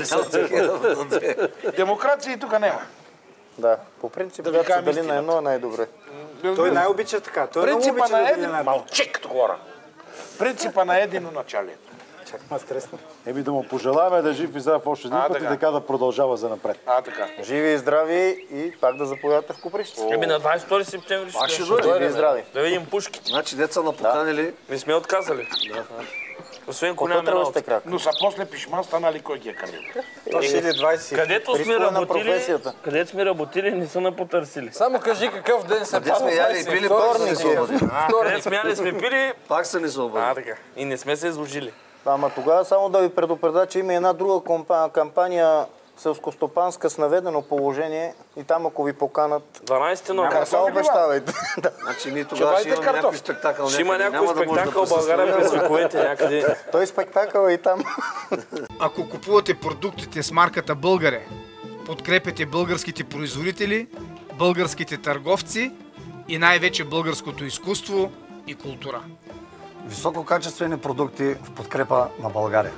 Демокрации тук няма. Да, по принцип, да се дели на едно е най-добре. Той най-обича така. Принципа на един... Мълчи като хора. Принципа на едино началие. Чак ма стресна. Да му пожелаваме да жив и здрав още един път и така да продължава за напред. Така. Живи и здрави и пак да заповядате в Копривщица. На 22 септември ще дойде. Живи и здрави. Да видим пушките. Значи деца на поканили. Не сме отказали. Освен ако нямаме работа. Но са после пишма станали кой ги е канил. Където сме работили, не са напотърсили. Само кажи какъв ден се пада. Яли и пили, пак са ни се обадили. Където сме яли сме пили, пак са ни се обадили. И не сме се изложили. Ама тогава само да ви предупредя, че има една друга кампания селскостопанска с наведено положение и там ако ви поканат... 12 ноември. Няма да обещавайте. Значи ние тогава ще имаме някой спектакъл. Ще има някой спектакъл в България през вековете някъде. Той спектакъл е и там. Ако купувате продуктите с марката Българе, подкрепяте българските производители, българските търговци и най-вече българското изкуство и култура. Висококачествени продукти в подкрепа на България.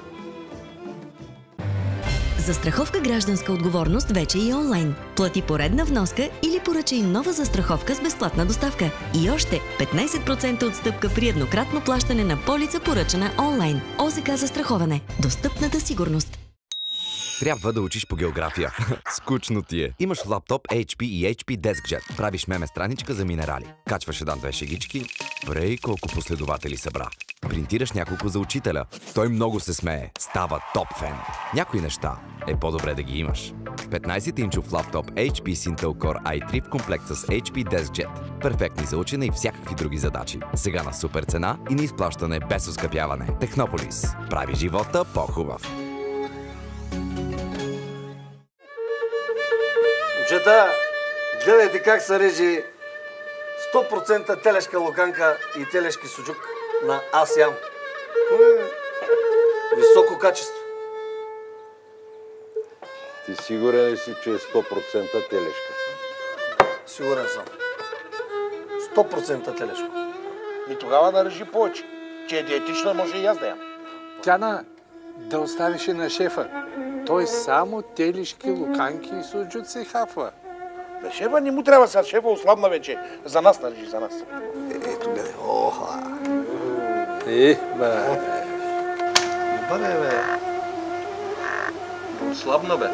Застраховка гражданска отговорност вече и онлайн. Плати поредна вноска или поръчай нова застраховка с безплатна доставка. И още 15% отстъпка при еднократно плащане на полица, поръчана онлайн. ОЗК застраховане. Достъпната сигурност. Трябва да учиш по география. Скучно ти е. Имаш лаптоп HP и HP DeskJet. Правиш меме страничка за минерали. Качваш една-две шегички. Брей колко последователи събра. Принтираш няколко за учителя. Той много се смее. Става топ фен. Някои неща е по-добре да ги имаш. 15-инчов лаптоп HP Intel Core i3 в комплект с HP DeskJet. Перфектни за учене и всякакви други задачи. Сега на супер цена и на изплащане без оскъпяване. Технополис. Прави живота по-хубав. Момчета, гледайте как се режи 100% телешка луканка и телешки суджук на Аз ям. Високо качество. Ти сигурен ли си, че е 100% телешка? Сигурен съм. 100% телешко. И тогава да режи повече. Че е диетична, може и аз да ям. Тяна, да оставиш и на шефа. Той само телешки, луканки и суджуци хафва. Бе, шефа не му трябва сега. Шефа ослабна вече. За нас нарежи, за нас. Ето гледай. Оха. Бе. Бъде, бе. Ослабна, бе.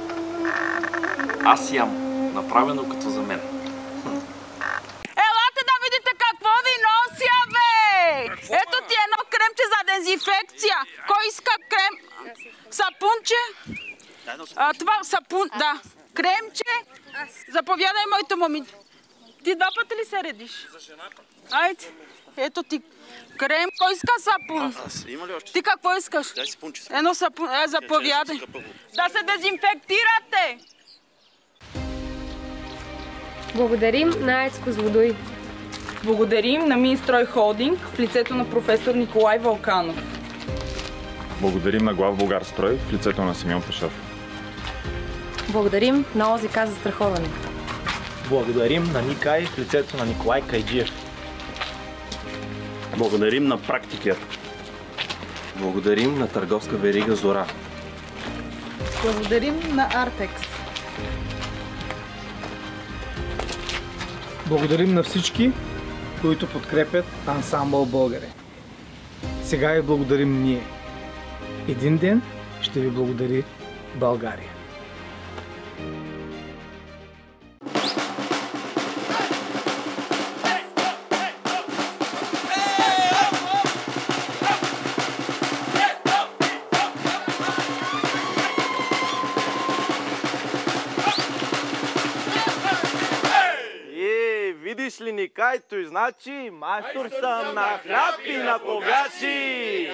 Аз ям. Направено като за мен. Елате да видите какво ви нося, бе! Ето ти едно кремче за дезинфекция. Кой иска крем? Сапунче? Това сапун, да. Кремче? Заповядай, моето момиче. Ти 2 пъти ли се редиш? За жената. Айде. Ето ти крем. Кой иска сапун? Има ли още? Ти какво искаш? Дай сапунче. Едно сапун. Заповядай. Да се дезинфектирате. Благодарим на АЕЦ Козлодуй. Благодарим на Минстрой Холдинг в лицето на професор Николай Вълканов. Благодарим на Главбулгарстрой в лицето на Симеон Пашов. Благодарим на ОЗК застраховане. Благодарим на Никай в лицето на Николай Кайджиев. Благодарим на Практикер. Благодарим на търговска верига Зора. Благодарим на Артекс. Благодарим на всички, които подкрепят Ансамбъл Българе. Сега ви благодарим ние. Един ден ще ви благодари България. Видиш ли Никай, той значи майстор съм на хляб и на погаши!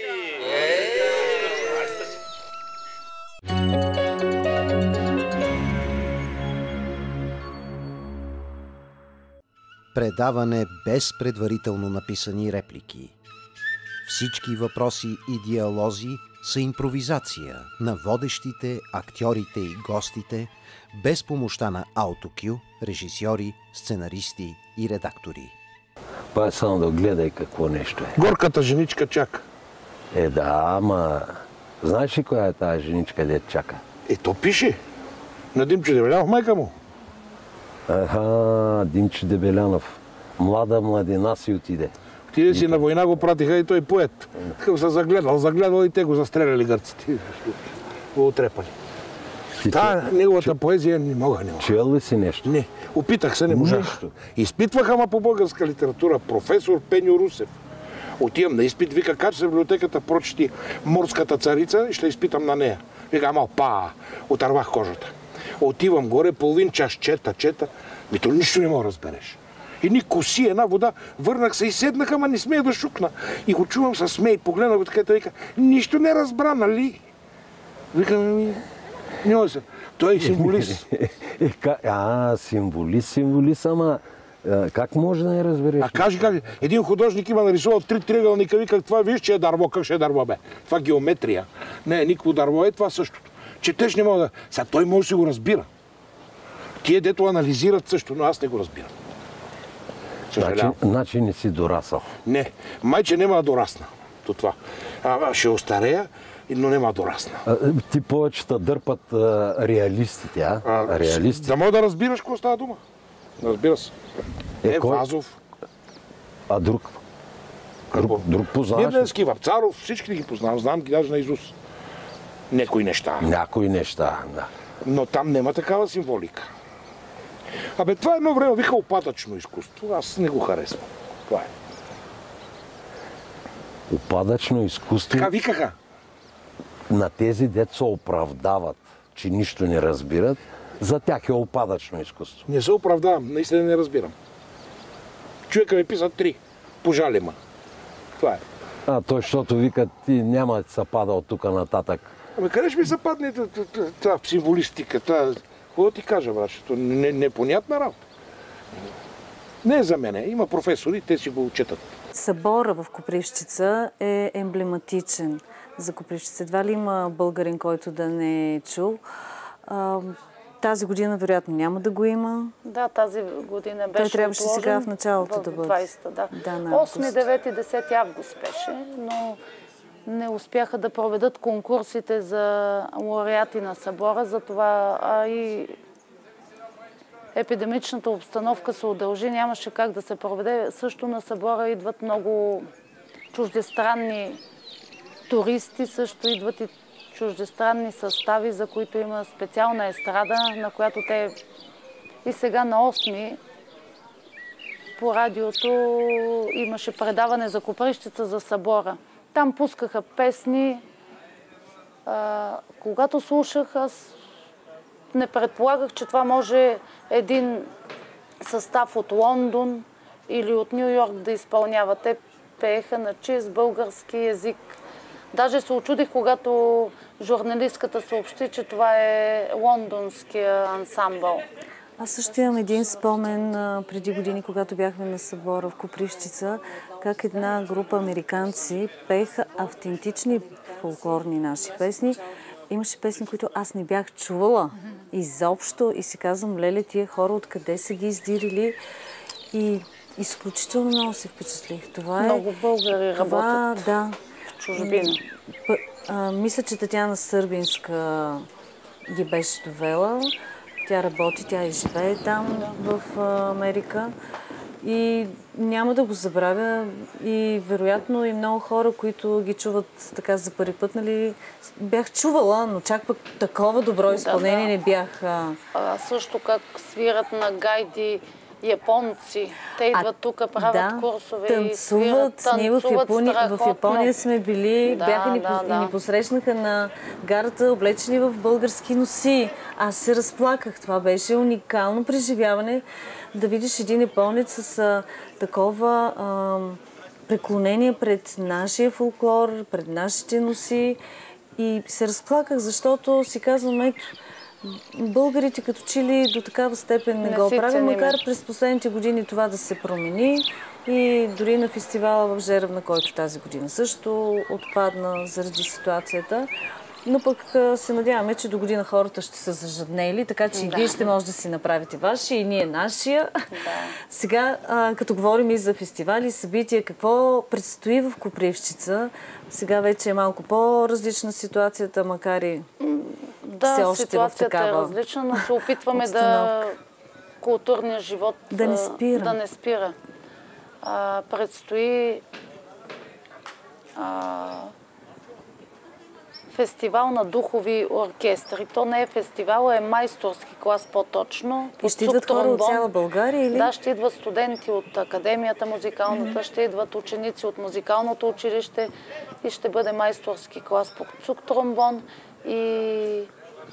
Предаване без предварително написани реплики. Всички въпроси и диалози са импровизация на водещите, актьорите и гостите, без помощта на аутокю, режисьори, сценаристи и редактори. Па само да гледай какво нещо е. Горката женичка чака. Да, ама... Знаеш ли коя е тази женичка, дет чака? То пише. На Димчо Дебелянов, майка му. Димчо Дебелянов. Млада младина си отиде. Отиде си на война, го пратиха и той поет. Такъв се загледал и те го застреляли гърците. Го отрепали. Неговата поезия не мога. Чел ли си нещо? Не. Опитах се, не можах. Изпитваха ма по българска литература професор Пеньо Русев. Отивам на изпит, вика, кача се в библиотеката, прочети Морската царица и ще изпитам на нея. Вика, отървах кожата. Отивам горе, половин час чета. То нищо не мога да разбереш. Едни коси, една вода, върнах се и седнах, ама не смея да шукна. И го чувам със смей, погледна го така и вика, нищо не разбра, нали? Викам, няма се. Той е символист. Символист, ама как може да не разбереш? Кажи, един художник има нарисувал 3 триъгълника, вика, това виж, че е дърво, как ще е дърво, бе? Това геометрия. Не, никакво дърво е това същото. Четеш не мога да... Сега той може да си го разбира. Тие, дето анализират също, но аз не го разбирам. Значи не си дорасъл. Не, майче няма да дорасна до това. Ще остарея, но няма да дорасна. Ти повечето дърпат реалистите, Реалисти. Да мога да разбираш какво става дума. Разбира се. Вазов. А друг? Друг познаваш? Смирненски, Вапцаров, всички ги познавам. Знам ги даже наизуст. Някои неща. Да. Но там няма такава символика. Това едно време вика опадъчно изкуство. Аз не го харесвам. Това е. Опадъчно изкуство... Така викаха. На тези деца оправдават, че нищо не разбират, за тях е опадъчно изкуство. Не се оправдавам, наистина не разбирам. Човека ми писа 3. Пожали ма. Това е. Той, защото викат, ти няма да се пада от тук нататък. Ами къде ще ми се падне тази символистика? Какво да ти кажа, брачето? Непонятна работа. Не е за мене. Има професори, те си го учетат. Събора в Копривщица е емблематичен за Копривщица. Едва ли има българин, който да не е чул. Тази година вероятно няма да го има. Да, тази година беше той трябваше сега в началото да бъде. 20-та, да. 8, 9 и 10 август беше, но не успяха да проведат конкурсите за лауреати на събора, затова и епидемичната обстановка се удължи, нямаше как да се проведе. Също на събора идват много чуждестранни туристи, също идват и чуждестранни състави, за които има специална естрада, на която те и сега на 8 по радиото имаше предаване за Копривщица за събора. Там пускаха песни. Когато слушах, аз не предполагах, че това може един състав от Лондон или от Ню Йорк да изпълнява. Те пееха на чист български език. Даже се очудих, когато журналистката съобщи, че това е лондонския ансамбъл. Аз също имам един спомен преди години, когато бяхме на събора в Копривщица, как една група американци пееха автентични фолклорни наши песни. Имаше песни, които аз не бях чувала изобщо и си казвам, леле, тия хора откъде са ги издирили и изключително много се впечатлих. Това много българи работят в чужбина. Мисля, че Татяна Сърбинска ги беше довела. Тя работи, тя и живее там в Америка. И няма да го забравя. И вероятно и много хора, които ги чуват така за първи път, нали, бях чувала, но чак пък такова добро изпълнение не бях. Също как свират на гайди японци. Те идват тук, правят курсове и свират, танцуват страхотно. В Япония сме били, бяха и ни посрещнаха на гарата, облечени в български носи. Аз се разплаках. Това беше уникално преживяване да видиш един японец с такова преклонение пред нашия фолклор, пред нашите носи. И се разплаках, защото си казвам, ето, българите като че ли до такава степен не го правят, макар през последните години това да се промени. И дори на фестивала в Жеравна, който тази година също отпадна заради ситуацията. Но пък се надяваме, че до година хората ще са зажаднели, така че и вие ще може да си направите вашия и ние нашия. Сега, като говорим и за фестивали, събития, какво предстои в Копривщица? Сега вече е малко по-различна ситуацията, макар и все още ситуацията е различна, но се опитваме културния живот да не спира. Предстои фестивал на духови оркестри. То не е фестивал, е майсторски клас по-точно. И ще идват хора от цяла България или? Да, ще идват студенти от Академията музикалната, ще идват ученици от музикалното училище и ще бъде майсторски клас по цук-тромбон и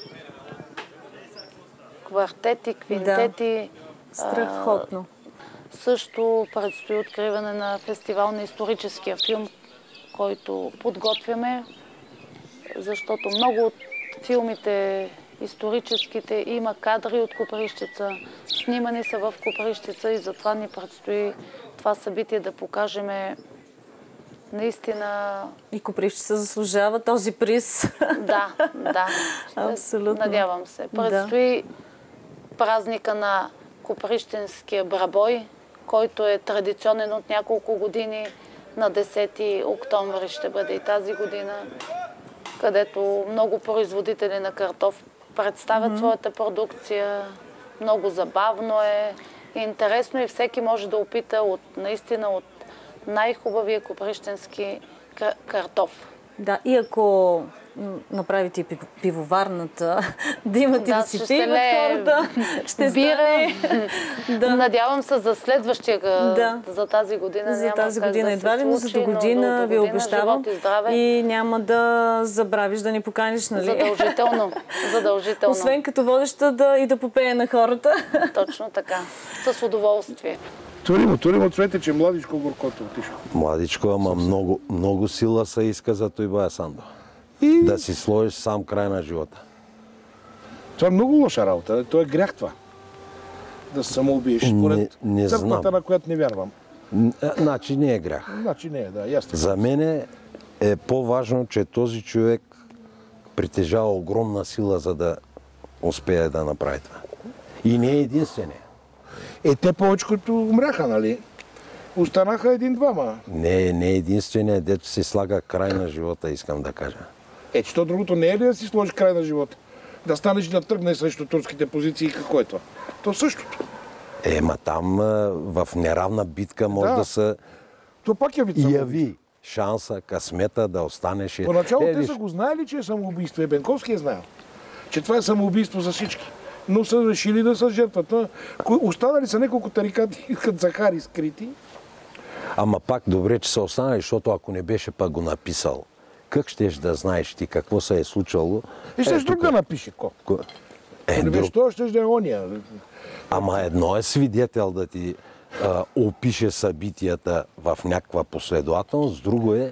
квартети, квинтети. Страхотно. Също предстои откриване на фестивал на историческия филм, който подготвяме, защото много от филмите историческите има кадри от Копривщица, снимани са в Копривщица и затова ни предстои това събитие да покажем наистина... И Копривщица заслужава този приз. Да. Абсолютно. Надявам се. Предстои празника на Копривщинския брабой, който е традиционен от няколко години. На 10 октомври ще бъде и тази година, където много производители на картоф представят своята продукция. Много забавно е, интересно и всеки може да опита наистина от най-хубавия копривщински картоф. Да, и ако направите пивоварната, да имате да си пиват хората. Ще бира. Надявам се за следващия, за тази година. За тази година едва ли, но за до година ви обещавам. И няма да забравиш да ни поканиш, нали? Задължително. Освен като водеща и да попее на хората. Точно така. С удоволствие. Туримо, цвете, че младичко горкото отишло. Младичко, ама много сила се иска за той бая Сандо. Да си сложиш сам край на живота. Това е много лоша работа. Това е грях това. Да се самоубиеш. Според църквата, на която не вярвам. Значи не е грях. Значи не е, да. Ясно. За мен е по-важно, че този човек притежава огромна сила, за да успее да направи това. И не е единствения. Те повечето умряха, нали? Останаха един-двама. Не е единствения, дето си слага край на живота, искам да кажа. Че то другото не е ли да си сложиш край на живота? Да станеш да тръгнеш срещу турските позиции, какво е това? То същото. Ма там в неравна битка може да се то пак яви шанса, късмета да останеш. Поначало те са го знаели, че е самоубийство. Бенковски е знаел, че това е самоубийство за всички. Но са решили да са жертват. Останали са няколко тарикати, като Захари скрити. Ама пак добре, че са останали, защото ако не беше пак го написал, как щеш да знаеш ти какво се е случвало? Щеш друг да напише. Не беше това, щеш да е ония. Ама едно е свидетел да ти опише събитията в някаква последователност, друго е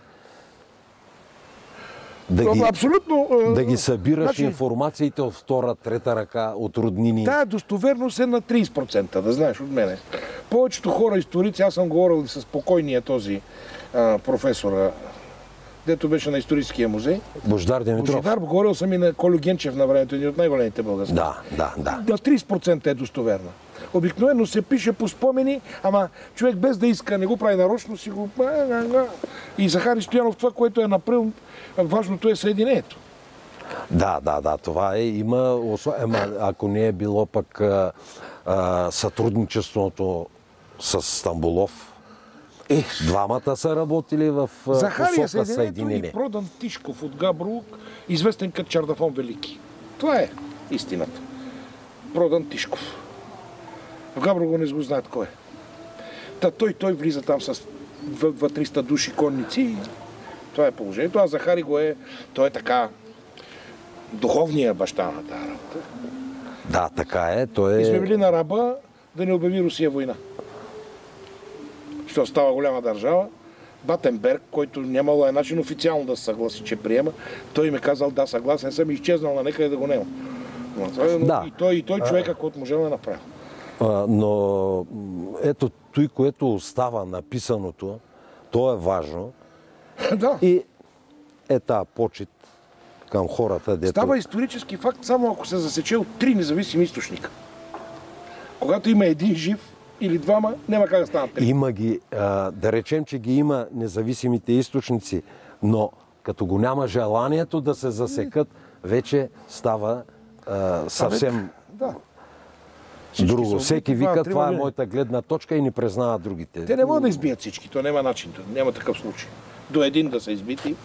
да ги събираш информациите от втора, трета ръка, от роднини. Тая достоверност е на 30%, да знаеш от мене. Повечето хора, историци, аз съм говорил с покойния този професора, дето беше на историческия музей. Божидар Димитров. Говорил съм и на Колю Генчев на времето, един от най-големите български. Да. На 30% е достоверна. Обикновено се пише по спомени, ама човек без да иска, не го прави нарочно, си го... И Захари Стоянов, това, което е направил, важното е съединението. Да, това е. Ако не е било пък сътрудничеството с Стамболов, двамата са работили в Захария посока съединение. И Продан Тишков от Габрово, известен като Чардафон Велики. Това е истината. Продан Тишков. В Габрово не го знаят кой е. Той влиза там с 200-300 души конници. Това е положението. А Захари той е така духовният баща на тази работа. Да, така е. И сме били на раба да не обяви Русия война. Що става голяма държава. Батенберг, който нямало начин официално да се съгласи, че приема, той ми казал, да, съгласен съм, изчезнал на некъде да го няма. И той човек, който може да направи. Но ето той, което остава написаното, то е важно. Да. И тази почет към хората, дето... Става исторически факт, само ако се засече от 3 независими източника. Когато има един жив или двама, няма как да станат 3. Има ги, да речем, че ги има независимите източници, но като го няма желанието да се засекат, вече става съвсем друго. Всеки вика, това е моята гледна точка и не признава другите. Те не могат да избият всички, то няма начин, няма такъв случай. До един да са избити,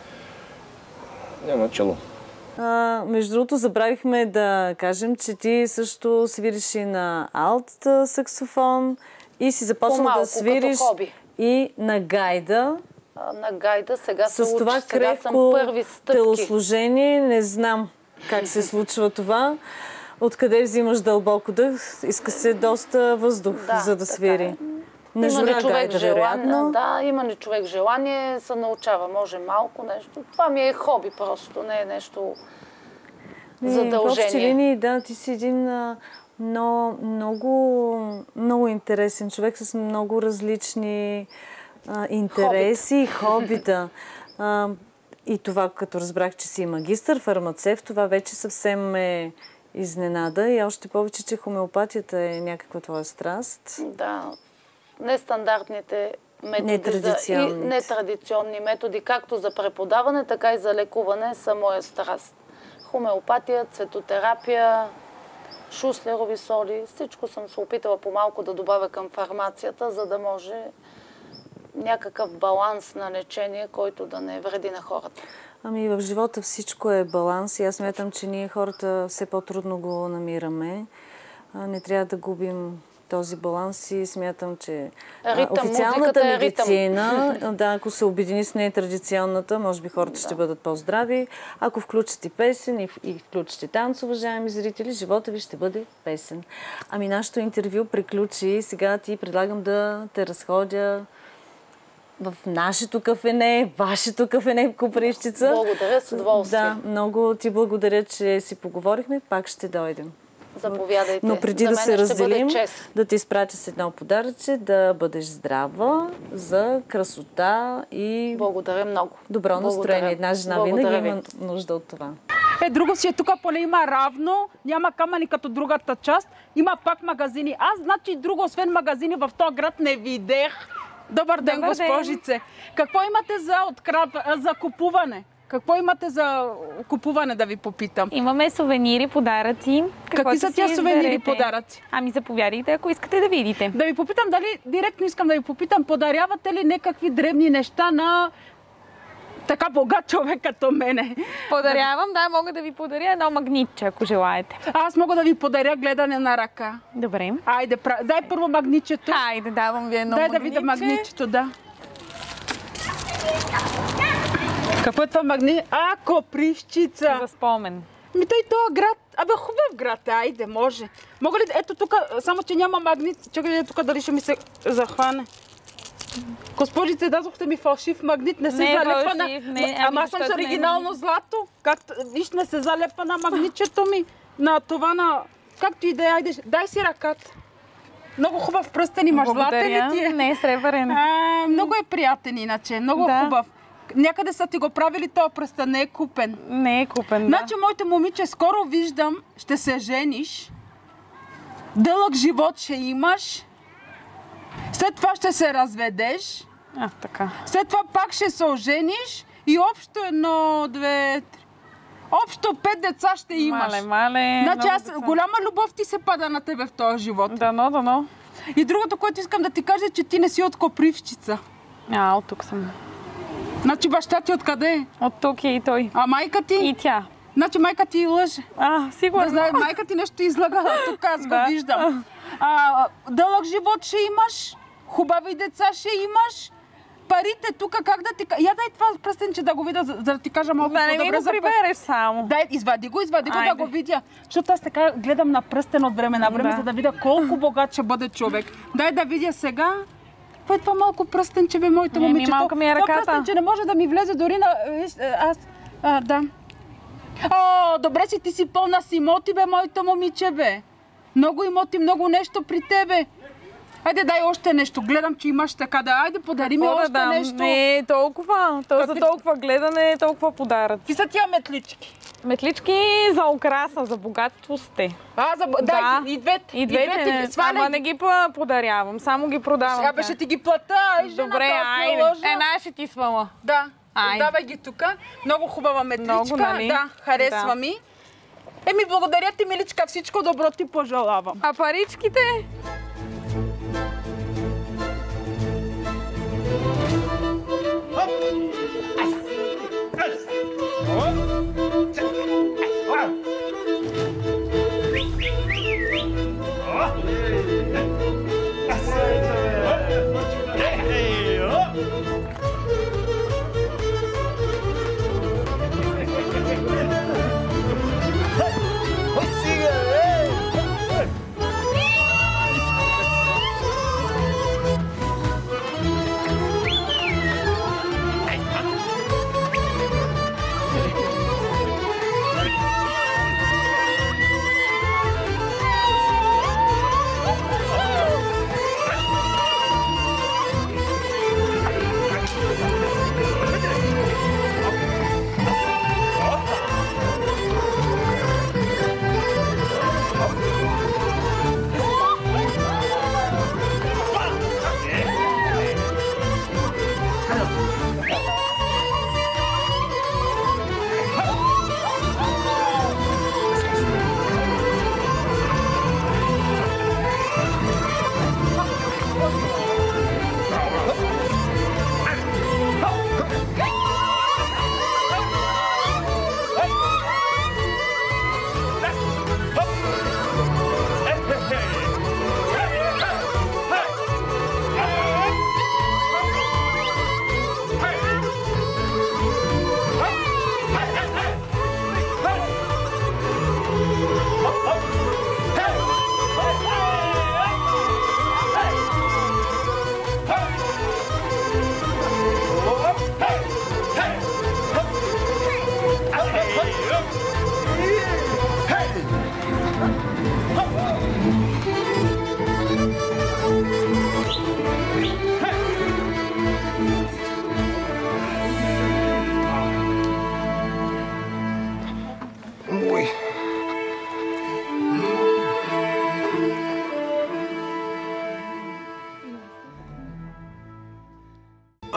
няма чело. Между другото, забравихме да кажем, че ти също свириш и на алт саксофон и си започна да свириш и на гайда. На гайда сега се учи, с това крехко телосложение, не знам как се случва това. Откъде взимаш дълбоко дъх? Иска се доста въздух, за да свири. На жура гайда, вероятно. Да, има ли човек желание, се научава. Може малко нещо. Това ми е хоби просто, не е нещо задължение. В общи линии, да, ти си един много интересен човек с много различни интереси, хобита. И това, като разбрах, че си магистър, фармацевт, това вече съвсем ме изненада. И още повече, че хомеопатията е някаква твоя страст. Да, нестандартните методи, нетрадиционни методи, както за преподаване, така и за лекуване са моя страст. Хомеопатия, цветотерапия, шуслерови соли, всичко съм се опитала по-малко да добавя към фармацията, за да може някакъв баланс на лечение, който да не вреди на хората. Ами в живота всичко е баланс и аз смятам, че ние хората все по-трудно го намираме. Не трябва да губим този баланс и смятам, че официалната медицина, да, ако се обедини с нетрадиционната, може би хората ще бъдат по-здрави. Ако включат и песен и включат и танц, уважаеми зрители, живота ви ще бъде песен. Ами нашето интервю приключи. Сега ти предлагам да те разходя в нашето кафене, вашето кафене в Копривщица. Благодаря, с удоволствие. Да, много ти благодаря, че си поговорихме. Пак ще дойдем. Заповядайте. Но преди да се разделим, да ти изпратя с едно подаръче, да бъдеш здрава, за красота и благодаря много. Добро настроение. Една жена винаги има нужда от това. Друго си е тук, поне има равно, няма камъни като другата част, има пак магазини. Аз, значи, друго, освен магазини в този град не видях. Добър ден, госпожице. Какво имате за купуване? Какво имате за купуване, да ви попитам? Имаме сувенири, подаръци. Какви са тия сувенири, подаръци? Ами заповядайте, ако искате да видите. Да ви попитам, дали директно искам да ви попитам, подарявате ли някакви дребни неща на така богат човек като мене? Подарявам, да, мога да ви подаря едно магнитче, ако желаете. Аз мога да ви подаря гледане на ръка. Добре. Айде, дай първо магнитчето. Айде, давам ви едно магнитче. Дай да видя магнитчето, да. Какво е това магнит? Копривщица. За спомен. Той този град, хубав град, айде, може. Мога ли, ето тук, само че няма магнит, чакайте тук дали ще ми се захване. Госпожице, дадохте ми фалшив магнит, не се залепа на... Ама аз съм с оригинално злато. Виж, не се залепа на магнитчето ми. На това на... Както и да е, айде, дай си ръката. Много хубав пръстен имаш, златен ли ти е? Не, сребърен. Много е приятен иначе, много хубав. Някъде са ти го правили, този пръстен не е купен. Не е купен, да. Значи, моите момиче, скоро виждам, ще се жениш, дълъг живот ще имаш, след това ще се разведеш, така. След това пак ще се ожениш и общо 1, 2, 3... Общо 5 деца ще имаш. Мале. Значи голяма любов ти се пада на тебе в този живот. Дано. И другото, което искам да ти кажа, е, че ти не си от Копривщица. От тук съм. Значи баща ти откъде е? От тук е и той. А майка ти? И тя. Значи майка ти лъже. Сигурно. Да знае, майка ти нещо излагала, тук аз го виждам. Дълъг живот ще имаш, хубави деца ще имаш, парите тук, как да ти... Я дай това пръстенче да го видя, за да ти кажа малко по-добре. Да не ми го прибереш само. Дай, извади го да го видя. Защото аз така гледам на пръстен от време на време, за да видя колко богат ще бъде човек. Дай да видя сега. Какво е това малко пръстенче, бе, моето момичето? Малко ми е ръката. Това пръстенче не може да ми влезе дори на... Да. Добре си, ти си пълна с имоти, бе, моето момиче, бе. Много имоти, много нещо при тебе. Айде, дай още нещо. Гледам, че имаш така да... Айде, подари ми още нещо. Не, толкова. За толкова гледане, толкова подаръци. Какви са тия метлички? Метлички за украса, за богатство сте. Да, и двете. И двете. Ама не ги подарявам, само ги продавам. Сега беше ти ги плата, добре, айде. Една ще ти свала. Да, давай ги тук. Много хубава метличка. Много, нали? Да, харесва ми. Благодаря ти, миличка, всичко добро ти пожелавам. А паричките?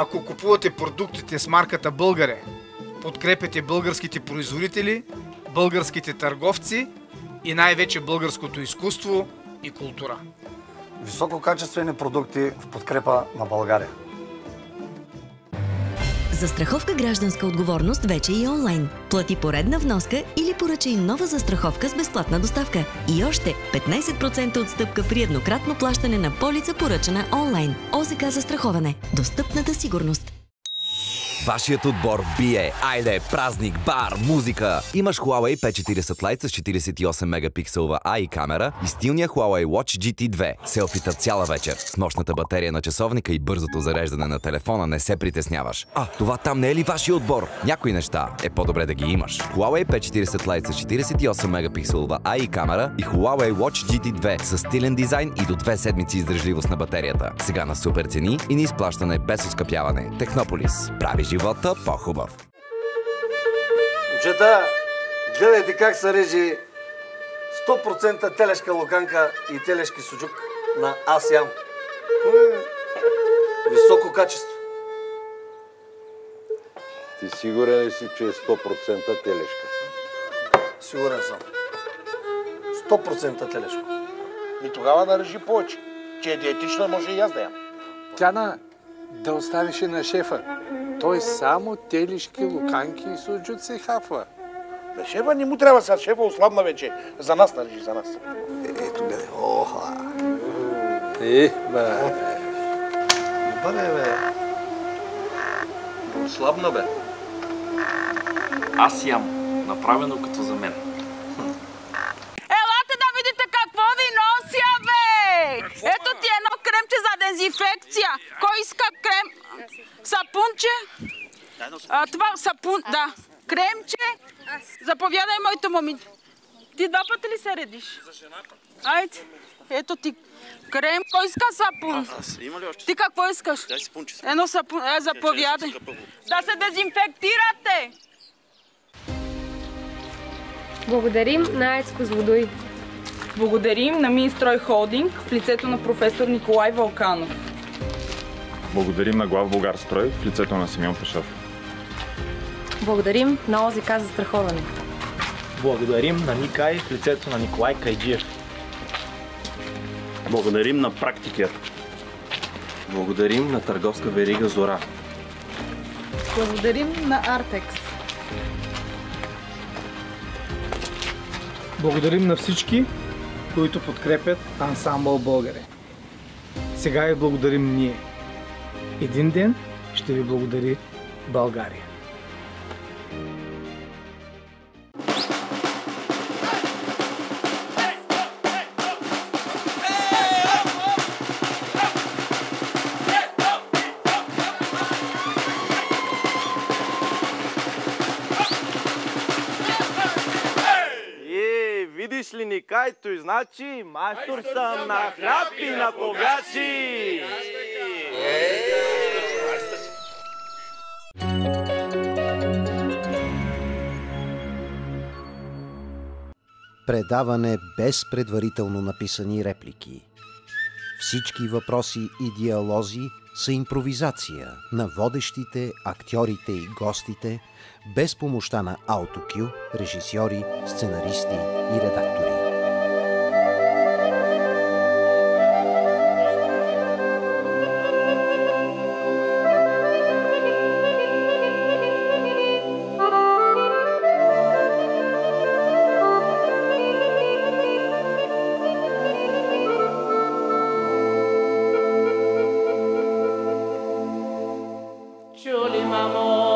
Ако купувате продуктите с марката Българе, подкрепяте българските производители, българските търговци и най-вече българското изкуство и култура. Висококачествени продукти в подкрепа на България. Застраховка гражданска отговорност вече и онлайн. Плати поредна вноска или поръчай нова застраховка с безплатна доставка. И още 15% отстъпка при еднократно плащане на полица, поръчана онлайн. ОЗК застраховане. Достъпната сигурност. Вашият отбор бие. Айде, празник, бар, музика. Имаш Huawei P40 Lite с 48 мегапикселова AI камера и стилния Huawei Watch GT2. Селфита цяла вечер. С мощната батерия на часовника и бързото зареждане на телефона не се притесняваш. Това там не е ли вашия отбор? Някои неща е по-добре да ги имаш. Huawei P40 Lite с 48 мегапикселова AI камера и Huawei Watch GT2 с стилен дизайн и до 2 седмици издръжливост на батерията. Сега на супер цени и на изплащане без оскъпяване. Технополис. Прави живота по-хубав. Момчета, гледайте как се режи 100% телешка луканка и телешки суджук на Аз ям. Високо качество. Ти сигурен ли си, че е 100% телешка? Сигурен съм. 100% телешко. И тогава да режи повече. Че е диетична, може и аз да ям. Тяна, да оставиш и на шефа. Той само телешки, луканки и суджуци хафва. Бе, шефа не му трябва сега. Шефа ослабна вече. За нас нарежи, за нас. Ето гледай. Оха. Бе. Бъде, бе. Ослабна, бе. Аз ям. Направено като за мен. Елате да видите какво ви нося, бе! Ето ти едно кремче за дезинфекция. Кой иска крем? Сапунче? Това сапун, да. Кремче? Заповядай, моето момиче. Ти 2 пъти ли се редиш? За жената. Айде. Ето ти крем. Кой иска сапун? Има ли още? Ти какво искаш? Дай сапунче. Едно сапун. Заповядай. Да се дезинфектирате. Благодарим на АЕЦ Козлодуй. Благодарим на Минстрой Холдинг в лицето на професор Николай Вълканов. Благодарим на Главбулгарстрой в лицето на Симеон Пашов. Благодарим на ОЗК застраховане. Благодарим на Никай в лицето на Николай Кайджиев. Благодарим на Практикер. Благодарим на търговска верига Зора. Благодарим на Артекс. Благодарим на всички, които подкрепят Ансамбъл Българе. Сега ви благодарим ние. Един ден ще ви благодари България. Видиш ли Никай, той значи майстор съм на хляб и на погаши! Предаване без предварително написани реплики. Всички въпроси и диалози са импровизация на водещите, актьорите и гостите, без помощта на аутокю, режисьори, сценаристи и редактори.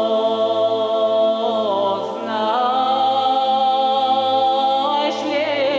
Знаешь ли,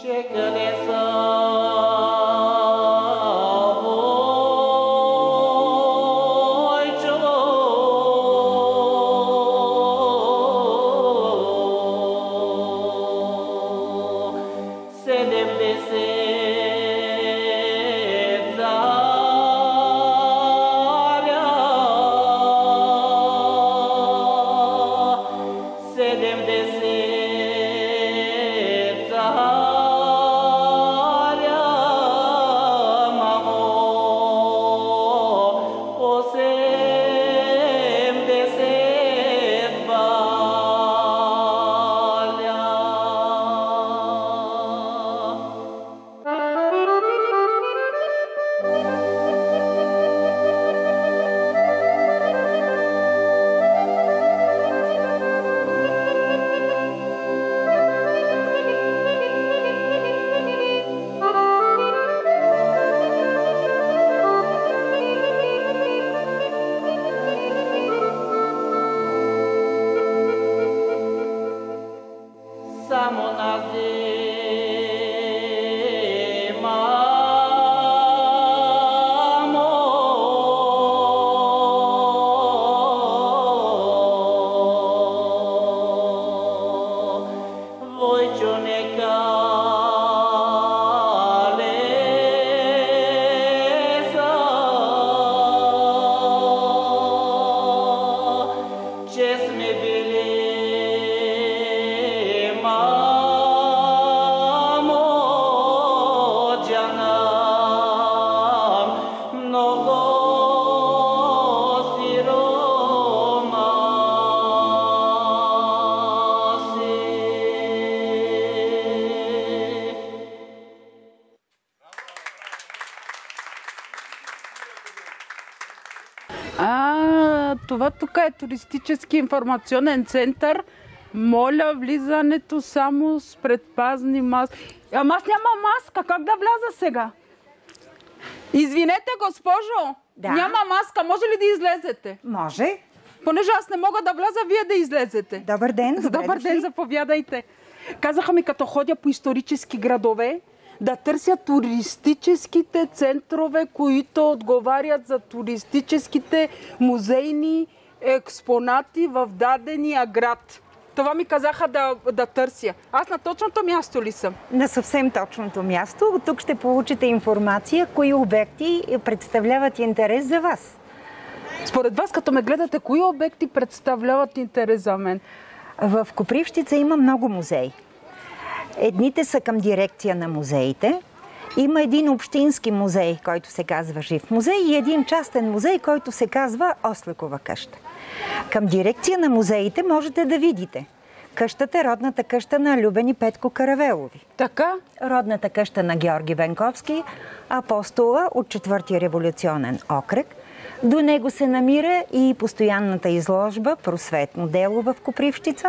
Това тук е туристически информационен център. Моля влизането само с предпазни маски. Ама аз няма маска, как да вляза сега? Извинете, госпожо, да. Няма маска, може ли да излезете? Може. Понеже аз не мога да вляза, вие да излезете. Добър ден. Добър ден, заповядайте. Казаха ми, като ходя по исторически градове, да търся туристическите центрове, които отговарят за туристическите музейни експонати в дадения град. Това ми казаха да търся. Аз на точното място ли съм? На съвсем точното място. От тук ще получите информация, кои обекти представляват интерес за вас. Според вас, като ме гледате, кои обекти представляват интерес за мен? В Копривщица има много музеи. Едните са към дирекция на музеите. Има един общински музей, който се казва Жив музей, и един частен музей, който се казва Ослекова къща. Към дирекция на музеите можете да видите къщата е родната къща на Любен и Петко Каравелови. Така? Родната къща на Георги Бенковски, апостола от 4-ти революционен окръг. До него се намира и постоянната изложба Просветно дело в Копривщица.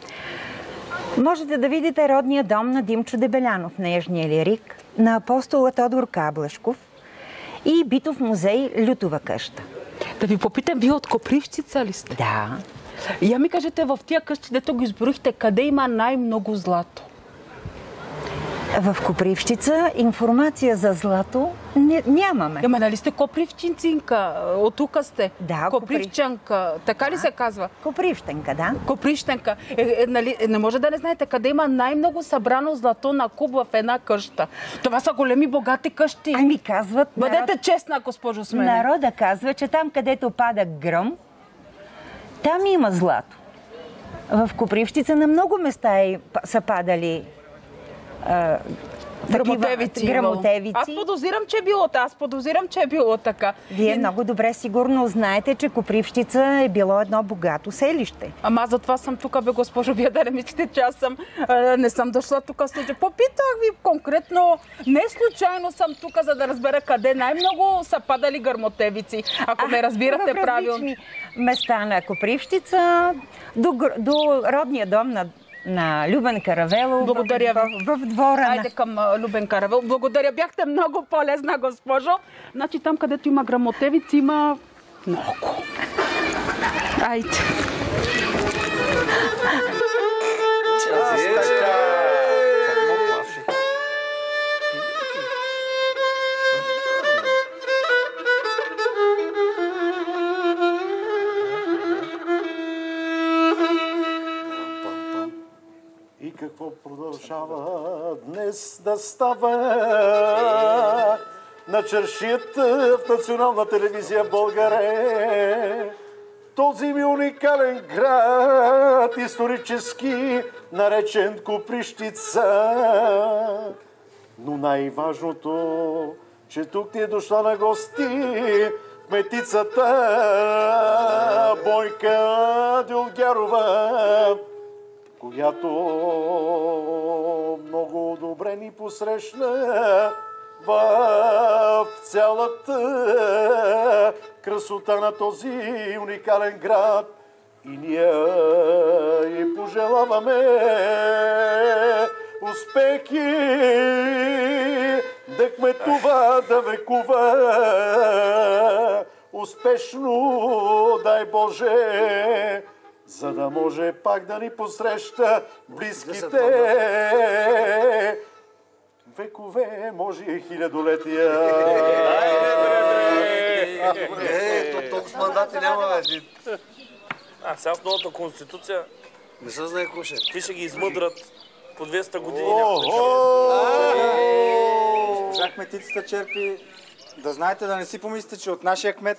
Можете да видите родния дом на Димчо Дебелянов, Нежния лирик, на апостола Тодор Каблашков и битов музей Лютова къща. Да ви попитам, вие от Копривщица ли сте? Да. Я ми кажете, в тия къщи, дето го изборихте, къде има най-много злато? В Копривщица информация за злато нямаме. Ама нали сте Копривщинцинка? От тук сте? Да, Копривчанка. Така ли се казва? Копривщенка, да. Копривщенка. Нали, не може да не знаете къде има най-много събрано злато на куп в една къща. Това са големи богати къщи. Ами казват... Бъдете честна, госпожо Смене. Народа казва, че там, където пада гръм, там има злато. В Копривщица на много места са падали грамотевици. Аз подозирам, че е било така. Вие много добре сигурно знаете, че Копривщица е било едно богато селище. Ама аз затова съм тук, госпожо, вие да не мислите, че аз не съм дошла тук случай. Попитах ви конкретно, не случайно съм тук, за да разбера къде най-много са падали гърмотевици. Ако ме разбирате правилно. Места на Копривщица, до родния дом на Любен Каравелов. Благодаря ви. В двора. Айде към Любен Каравел. Благодаря. Бяхте много по-лесна, госпожо. Значи там, където има грамотевици, има много. Айде. днес да става на чаршията в национална телевизия България. Този ми уникален град, исторически наречен Копривщица. Но най-важното, че тук ти е дошла на гости кметицата Бойка Дюлгярова, която много добре ни посрещна в цялата красота на този уникален град. И ние й пожелаваме успехи, да кметува, да векува успешно, дай Боже, за да може пак да ни посреща близките векове, може и хилядолетия. Ето, толкова мандати няма, бе. Сега в новата конституция... Не се знае какво ще. Ти ще ги измъдрат по 200 години. Госпожа кметицата черпи. Да знаете, да не си помислите, че от нашия кмет...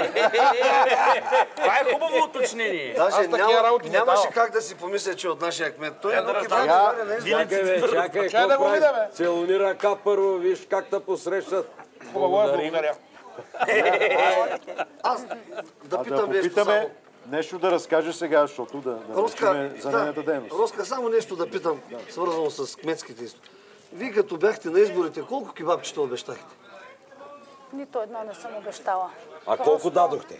Това е хубаво уточнение. Даже нямаше как да си помисля, че от нашия кмет. Той е Чакай, какво прави? Целуни ръка първо, виж как те посрещат. Хубаво е, благодаря. Аз да питам нещо само. Нещо да разкажеш сега, защото да научим за нейната дейност. Роска, само нещо да питам, свързано с кметските истории. Вие като бяхте на изборите, колко кебабчета обещахте? Нито едно не съм обещала. А колко дадохте?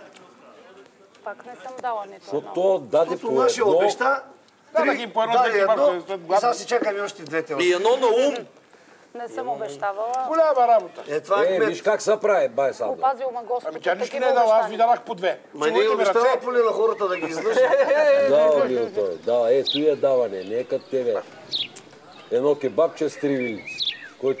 Пак не съм дала нито едно. Защото даде по нашия едно... обеща, даде по едно, и сега си чакаме още двете. И едно на ум. Не съм обещавала. Голяма работа. Това е кмет. Виж как се прави, бай Сандо. Опазил ма Господ. Ами тя нищо не е дала, аз ви дадах по две. Ма не е обещава поне на хората да ги издържи. Да, мил той. Да, ето и е даване, не е като тебе. Едно кебабче с 3 вилици. Който?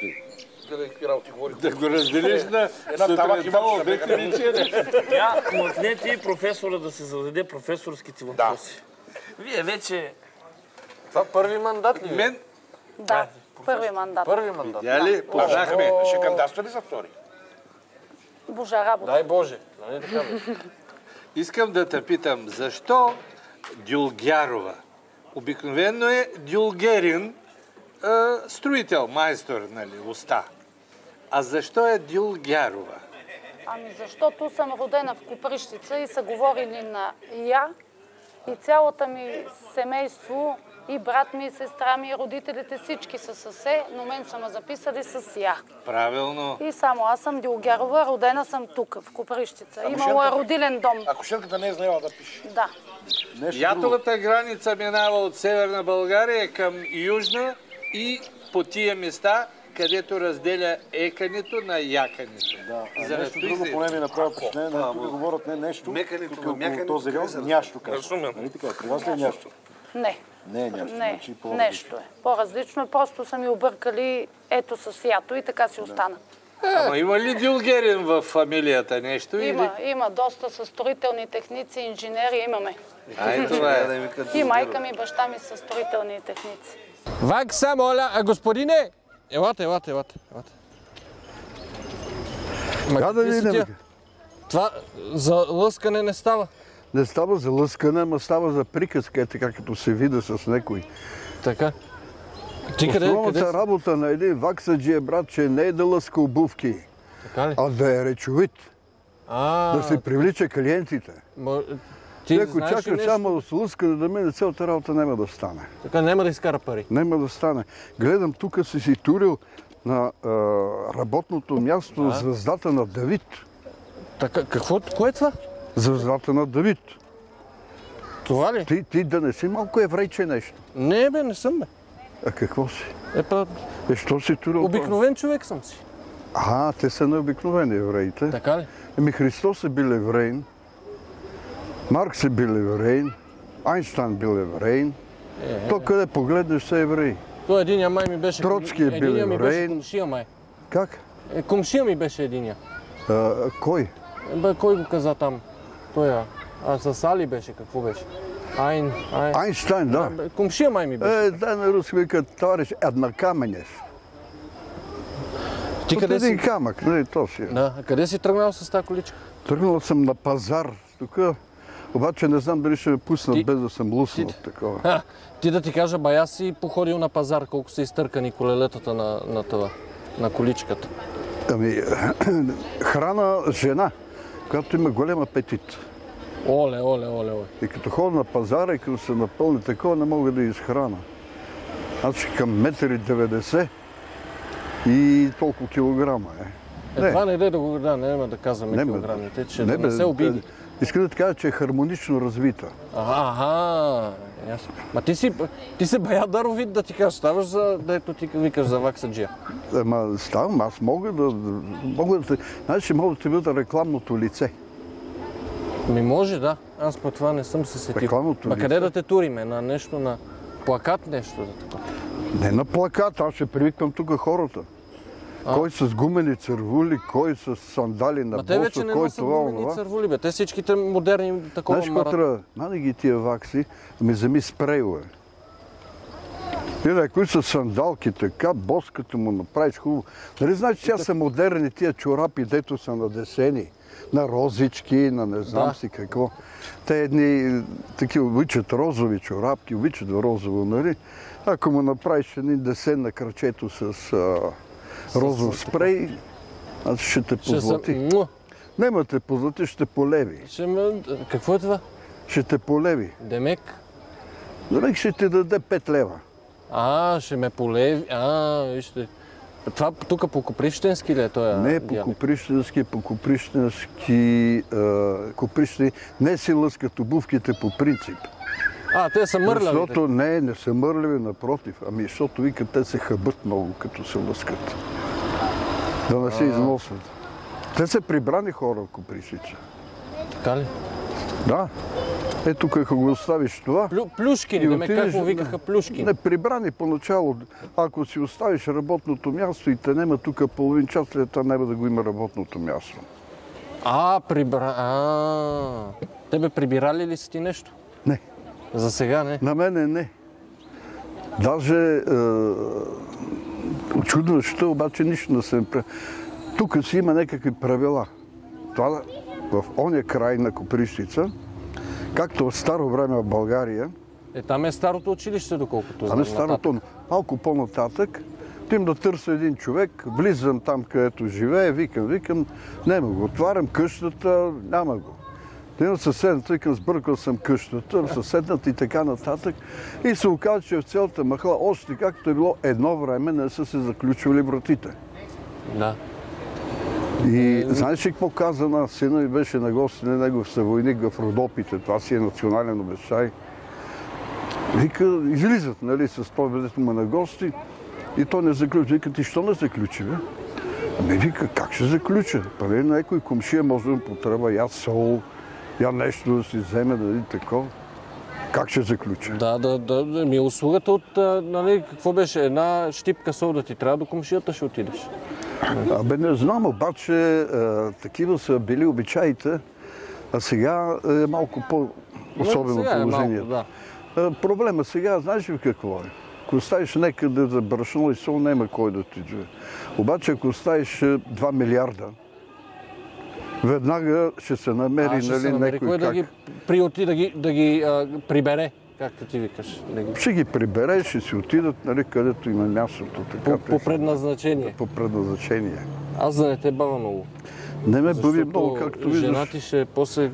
Да го разделиш на сутринта, обед и вечеря. Тя мъкнете и професора да се зададе професорските въпроси. Вие вече... Това първи мандат ли? Мен? Да, първи мандат. Първи мандат. Видя ли? Пожахме. Ще кандидатства ли за втори? Божа работа. Дай Боже. Искам да те питам, защо Дюлгярова? Обикновено е Дюлгерин, строител, майстор, нали, уста. А защо е Дюлгярова? Ами защото съм родена в Копривщица и са говорили на я. И цялото ми семейство, и брат ми, и сестра ми, и родителите, всички са с се, но мен са ме записали с я. Правилно. И само аз съм Дюлгярова, родена съм тук, в Копривщица. Имало е родилен дом. Ако шерката не е знаела да пише. Да. Ятовата граница минава от Северна България към Южна и по тия места, където разделя екането на якането. Да, нещо друго поне ми направя впечатление, тук говорят не нещо, тук около този район нящо казва. Нали така, при вас ли е нящо? Не. Не е нящо, значи нещо е. По-различно е, просто са ми объркали ето с ято и така си остана. Ама има ли Дюлгерин в фамилията нещо? Има доста със строителни техници, инженери имаме. Това е. И майка ми, и баща ми са строителни техници. Вакса, моля, господине! Елате. Да видим. Това за лъскане не става. Не става за лъскане, ама става за приказка, така като се вида с някой. Така. Основната работа на един ваксаджи е, брат, че не е да лъска обувки, а да е речовит. Да се привлича клиентите. Ако чака само с лъскане да мине, цялата работа няма да стане. Така няма да изкара пари. Няма да стане. Гледам, тук си турил на работното място звездата на Давид. Така, какво? Кое е това? Звездата на Давид. Това ли? Ти да не си малко еврейче нещо? Не, бе, не съм, бе. А какво си? Що си турил? Обикновен човек съм си. Те са необикновени евреите. Така ли? Христос е бил евреин, Маркс е бил евреин, Айнщайн бил евреин. То къде погледнеш са евреи. То единия май ми беше... Троцки е бил евреин. Ми беше комшия май. Как? Комшия ми беше единия. Кой? Кой го каза там? Той с Али беше, какво беше? Айнштайн, да. Комшия май ми беше. Да, на руски вика, товарищ Еднакаменев. Ти къде си? Един камък, нали, то си. Да, а къде си тръгнал с тази количка? Тръгнал съм на пазар. Тук, обаче не знам дали ще ме пуснат без да съм луснал такова. Ти да ти кажа, бая си походил на пазар, колко са изтъркани колелетата на количката. Ами, храна жена, която има голям апетит. Оле. И като ходя на пазара и като се напълни такова, не мога да изхрана. Аз ще към 1,90 м и толкова килограма е. Това не иде да го няма да казваме килограмите, че не се обиди. Искам да ти кажа, че е хармонично развита. Ясно. Ма ти си бая даровит да ти кажеш, ставаш за, дето ти викаш за ваксаджия. Ама ставам, аз мога да знаеш, мога да ти бъда рекламното лице. Ми може, да. Аз по това не съм се сетил. Рекламното лице. Къде да те туриме? На нещо, на плакат нещо да така? Не на плакат, аз ще привиквам тук хората. Кой с гумени цървули, кой с сандали на босо, кой това. Те вече не носят гумени цървули, бе. Те всичките модерни такова мара. Знаеш ги тия вакси, ми вземи спрейове. Или които са сандалки, така, бос, като му направиш хубаво. Нали знаеш, че са модерни тия чорапи, дето са надесени. На розички, на не знам си какво. Те едни такива обичат розови чорапки, обичат розово, нали? Ако му направиш един десен на крачето с розов спрей, аз ще те позлати. Нема те позлати, ще те полеви. Какво е това? Ще те полеви. Демек? Демек ще ти даде 5 лева. Ще ме полеви. Вижте. Това тук по Копривщенски ли е този? Не по Копривщенски, по Копривщенски. Копривщенски не си лъскат обувките по принцип. Те са мърляви? Защото не са мърляви, напротив. Ами, защото викат, те се хъбат много, като се лъскат. Да не се износват. Те са прибрани хора в Копривщица. Така ли? Да. Ето, ако го оставиш това... Плюшкини, как го викаха плюшкини? Не, прибрани поначало. Ако си оставиш работното място и те нема тук половин час, след това няма да го има работното място. Тебе прибирали ли си ти нещо? Не. За сега не? На мене не. Даже очудващо, обаче нищо не се... Тук си има някакви правила. Това в оня край на Копривщица, както в старо време в България... Там е старото училище, доколкото знам. Там е старото, малко по-нататък. Тим да търся един човек, влизам там, където живее, викам, няма го. Отварям къщата, няма го. Тим на съседната, викам, сбъркал съм къщата, съседната и така нататък. И се оказа, че в цялата махала, още както е било едно време, не са се заключвали вратите. Да. И знаеш ли какво каза на сина ми, беше на гости, негов съвойник в Родопите, това си е национален обещай. Вика, излизат, нали, с това ведето му на гости и той не заключи. Вика, ти що не заключи, бе? Ами вика, как ще заключа? Пари някой комшия може да му потреба, я сол, я нещо да си вземе, да види такова. Как ще заключа? Да, ми услугата от, нали, какво беше, една щипка сол да ти трябва, до комшията ще отидеш. Не знам, обаче такива са били обичаите, а сега е малко по-особено положението. Проблема сега, знаеш ли какво е? Ако оставиш някъде за брашно и сол, няма кой да ти живе. Обаче, ако оставиш 2 милиарда, веднага ще се намери, някой кой да ги приоти, да ги прибере, както ти викаш. Ще ги прибере, ще си отидат, нали, където има мястото. По предназначение. По предназначение. Аз да не те бавя много. Не ме бъви много, както виждаш. Жена ти ще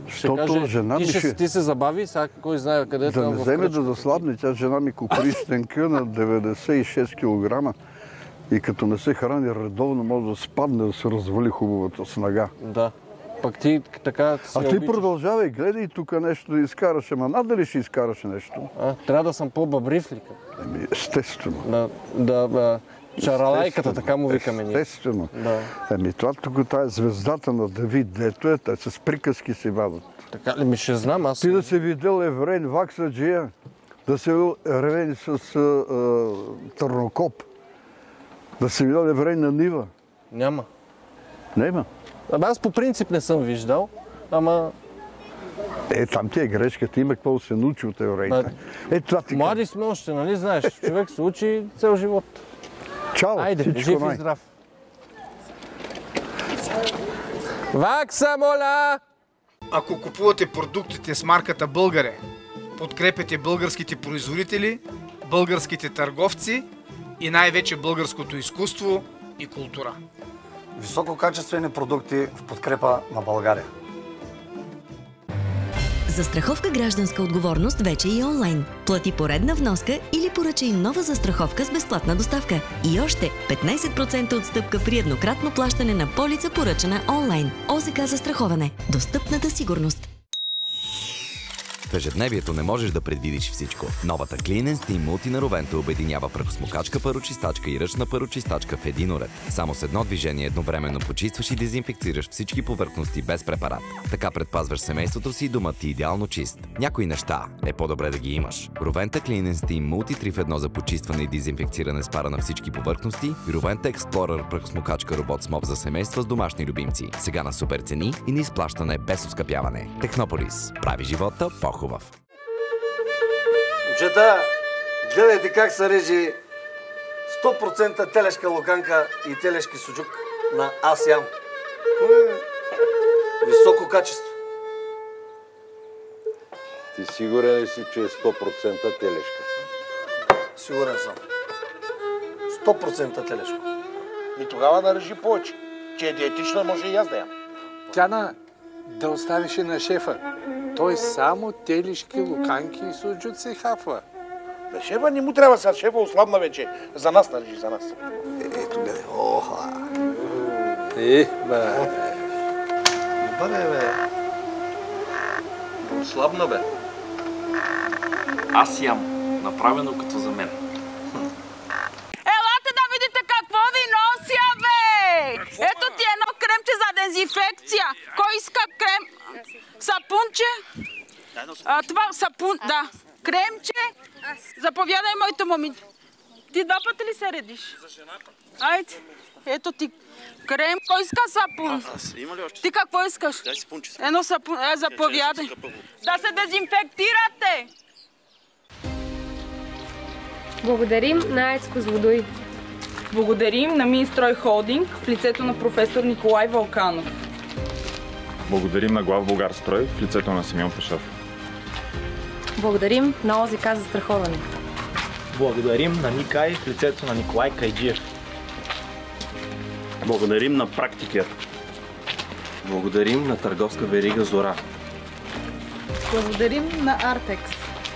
каже, ти се забави, сега кой знае къде е там в кръчка. Да не вземе да заслабне, тя жена ми Копривщенка на 96 кг и като не се храни редовно, може да спадне, да се развали хубавата снага. Да. Пък ти така си ти продължавай, гледай тук нещо да изкараш, ама надали ще изкараш нещо. Трябва да съм по-бъбрив ли? Естествено. Чаралайката, така му викаме ние. Естествено. Това тук е звездата на Давид, дето е, те с приказки се вадат. Така ли ми ще знам аз? Ти да си видел еврейн ваксаджия, да си видел еврейн с търнокоп, да си видел еврейн на нива. Няма. Няма. Аз по принцип не съм виждал, ама Там ти е грешката, има какво да се научи от евреите. Млади сме още, нали знаеш? Човек се учи цел живот. Чао, айде, жив и здрав. Вакса, моля! Ако купувате продуктите с марката Българе, подкрепяте българските производители, българските търговци и най-вече българското изкуство и култура. Висококачествени продукти в подкрепа на България. Застраховка гражданска отговорност вече и онлайн. Плати поредна вноска или поръчай нова застраховка с безплатна доставка. И още 15% отстъпка при еднократно плащане на полица, поръчана онлайн. ОЗК застраховане. Достъпната сигурност. В ежедневието не можеш да предвидиш всичко. Новата Clean & Steam Multi на Ровента обединява прахосмокачка, парочистачка и ръчна парочистачка в един уред. Само с едно движение едновременно почистваш и дезинфекцираш всички повърхности без препарат. Така предпазваш семейството си и домът ти идеално чист. Някои неща е по-добре да ги имаш. Ровента Clean & Steam Multi 3 в 1 за почистване и дезинфекциране с пара на всички повърхности и Ровента Explorer прахосмокачка робот с моп за семейства с домашни любимци. Сега на супер цени и на изплащане без оскъпяване. Технополис. Прави живота по-хубав. Момчета, гледайте как се режи 100% телешка локанка и телешки суджук на Аз ям. Високо качество. Ти сигурен ли си, че е 100% телешка? Сигурен съм. 100% телешко. И тогава да режи повече. Че е диетична, може и аз да ям. Тяна да оставиш на шефа. Той само телешки, луканки и суджуци хапва. Бе, шефа не му трябва сега. Шефа ослабна вече. За нас нарежи, за нас. Ето гледай. Оха. Бе. Добре, бе. Ослабна, бе. Аз ям. Направено като за мен. Елате да видите какво ви нося, бе! Ето ти едно кремче за дезинфекция. Кой иска крем? Сапунче? Това сапун, да. Кремче. Заповядай, моето момиче. Ти два пъти ли се редиш? За жената. Айде. Ето ти крем. Кой иска сапун? Аз има ли още? Ти какво искаш? Дай сапунче. Едно сапун. Заповядай. Да се дезинфектирате. Благодарим на АЕЦ Козлодуй. Благодарим на Минстрой Холдинг в лицето на професор Николай Вълканов. Благодарим на Главбулгарстрой в лицето на Симеон Пешов. Благодарим на ОЗК застраховане. Благодарим на Никай в лицето на Николай Кайджиев. Благодарим на Практикер. Благодарим на търговска верига Зора. Благодарим на Артекс.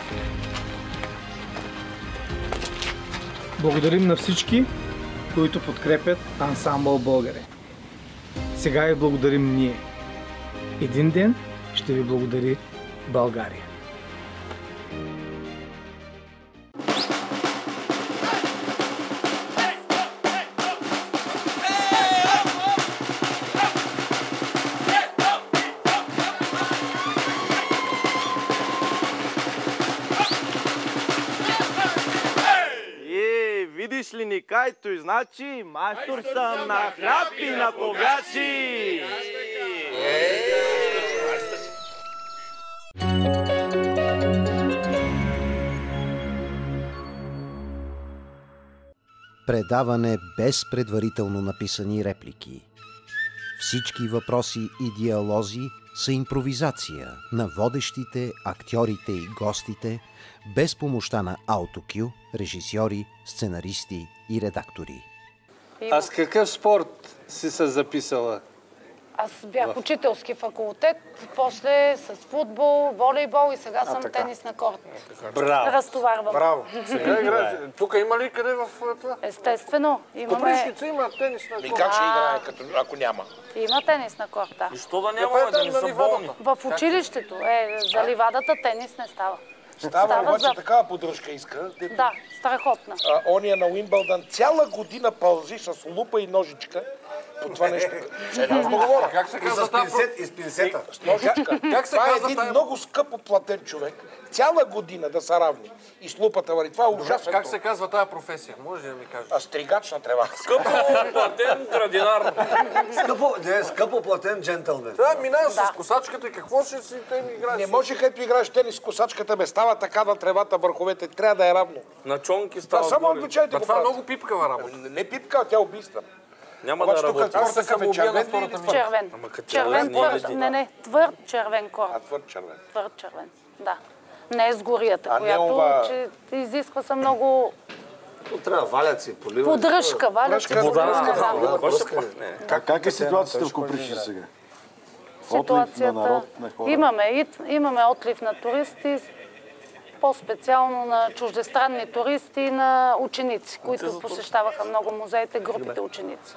Благодарим на всички, които подкрепят Ансамбъл Българе. Сега ви благодарим ние. Един ден ще ви благодари България. Видиш ли Никай, той значи майстор съм на хляб и на погаши! Предаване без предварително написани реплики. Всички въпроси и диалози са импровизация на водещите, актьорите и гостите, без помощта на аутокю, режисьори, сценаристи и редактори. А с какъв спорт си се записала? Аз бях учителски факултет, после с футбол, волейбол и сега съм тенис на корт. Браво! Разтоварвам. Браво! Сега играеш. Тук има ли къде в това? Естествено. Копривщица има тенис на корт. И как ще играе, ако няма? Има тенис на корт, да. И що да няма, да не са болни? В училището. За ливадата тенис не става. Става обаче такава поддръжка иска. Да, страхотна. Ония на Уимбълдън цяла година пълзи с лупа и ножичка по това нещо. Аз му говоря. Как се казва из пинсета? Как се казва един много скъпо платен човек, цяла година да са равни и с лупата вари. Това е ужасно. Как се казва тая професия? Може ли да ми кажеш? Стригач на трева. Скъпо платен градинар. Скъпо платен джентълмен. Това минаваш с косачката и какво ще си играеш? Не може като играеш тенис с косачката, бе става така на тревата, върховете. Трябва да е равно. На чонки става. Само обичайте го. Това е много пипкава работа. Не пипка, тя убийства. Няма да работи. Аз се самоубия на втората ми. Червен. Не, твърд червен кораб. Твърд червен. Твърд червен, да. Не е с горията, която изисква са много... Трябва валяци, поливане. Поддръжка, валяци, Как е ситуацията в Копривщина сега? Ситуацията... Имаме отлив на туристи, по-специално на чуждестранни туристи и на ученици, които посещаваха много музеите, групите ученици.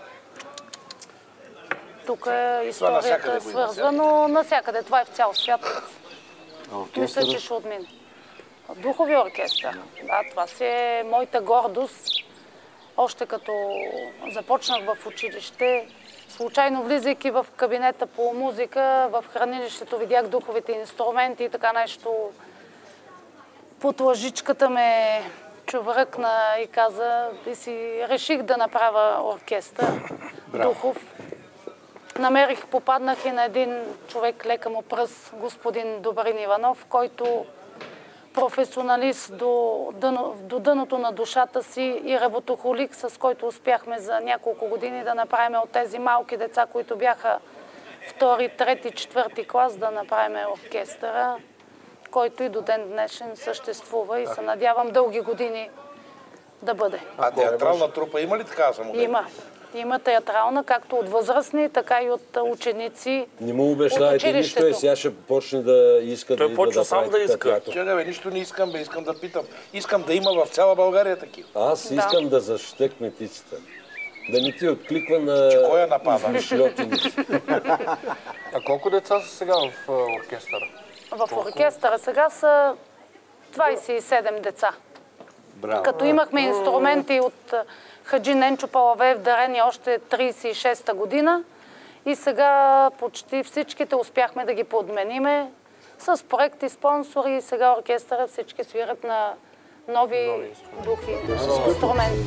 Тук историята свързва, но навсякъде. Това е в цял свят. Мисля, че ще отмине. Духови оркестър. Да, това си е моята гордост. Още като започнах в училище, случайно влизайки в кабинета по музика, в хранилището видях духовите инструменти и така нещо. Под лъжичката ме чувръкна и каза, и си реших да направя оркестър духов. Попаднах и на един човек, лека му пръст, господин Добрин Иванов, който професионалист до дъното на душата си и работохолик, с който успяхме за няколко години да направим от тези малки деца, които бяха втори, трети, четвърти клас, да направим оркестъра, който и до ден днешен съществува и се надявам дълги години да бъде. А театрална трупа има ли така самодейност? Има театрална, както от възрастни, така и от ученици. Не му обещавайте нищо и сега ще почне да иска да почва сам да иска. Чакай, бе, нищо не искам, искам да питам. Искам да има в цяла България такива. Аз искам да защитя кметицата. Да не ти откликва на... Че кой я напада? Шльотиници. А колко деца са сега в оркестъра? В оркестъра сега са 27 деца. Браво. Като имахме инструменти от Хаджи Ненчо Палавеев дарени още 36-та година и сега почти всичките успяхме да ги подмениме с проекти, спонсори и сега оркестъра всички свират на нови духи, инструменти.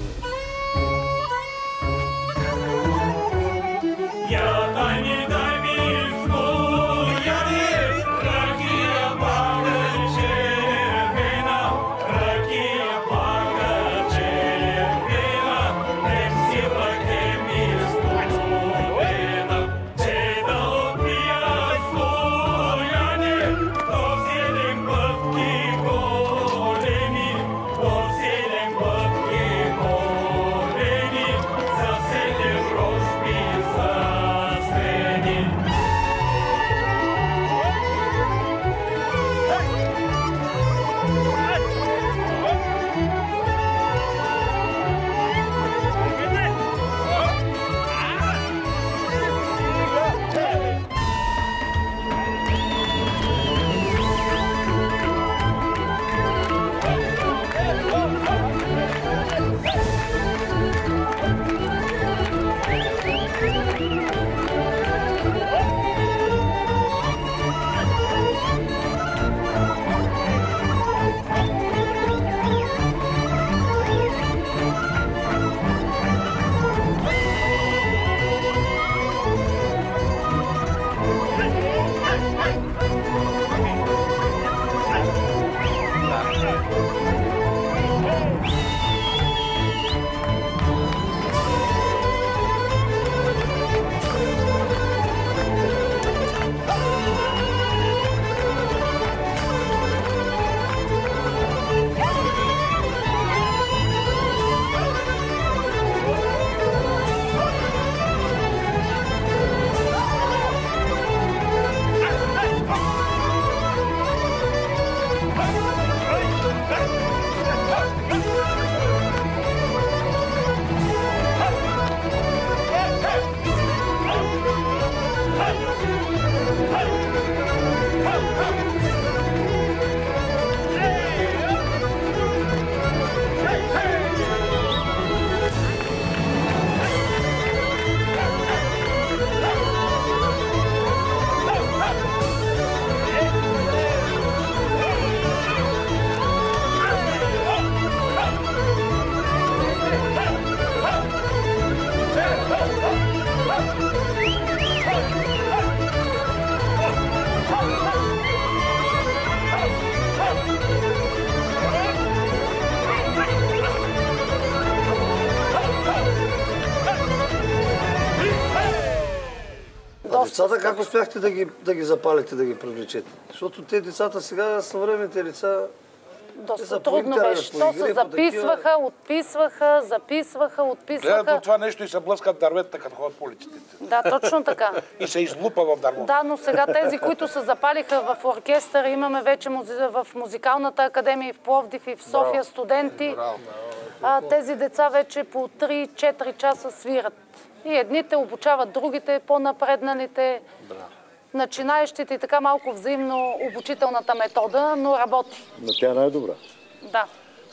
Децата как успяхте да ги запалите, да ги привлечете? Защото те децата сега, съвременните деца... Доста трудно беше. То се записваха, отписваха. Гледат от това нещо и се блъскат дърветата, като ходят по улиците. Да, точно така. И се излупа в дърво. Да, но сега тези, които се запалиха в оркестър, имаме вече в музикалната академия и в Пловдив, и в София студенти. Тези деца вече по 3-4 часа свират. И едните обучават другите, по-напредналите. Начинаещите и така малко взаимно обучителната метода, но работи. Но тя е най-добра. Да.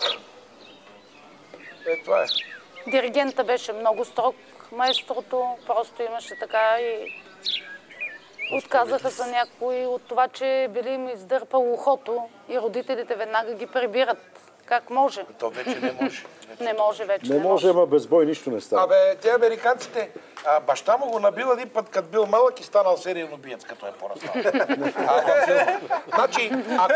Това е. Диригента беше много строг, маестрото, просто имаше така и... Отказаха се някои от това, че били им издърпало ухото и родителите веднага ги прибират. Как може? То вече не може. Не може вече. Не може, ама без бой нищо не става. Абе, те американците, баща му го набил един път, като бил малък и станал сериен убиец, като е порастал. Значи,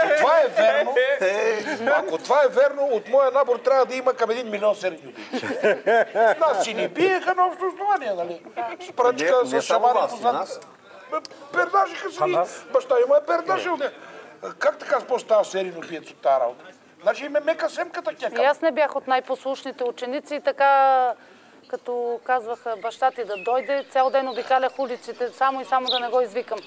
ако това е верно, от моя набор трябва да има към 1 милион сериени убийци. Нас си ни биеха на общо основание, нали? С пръчка, с шамари позад. Пердажиха си ни. Баща има е пердажил. Как така става сериен убиец от тази работа? Значи име мека семката кека. И аз не бях от най-послушните ученици и така, като казваха баща ти да дойде, цял ден обикалях улиците, само и само да не го извикам.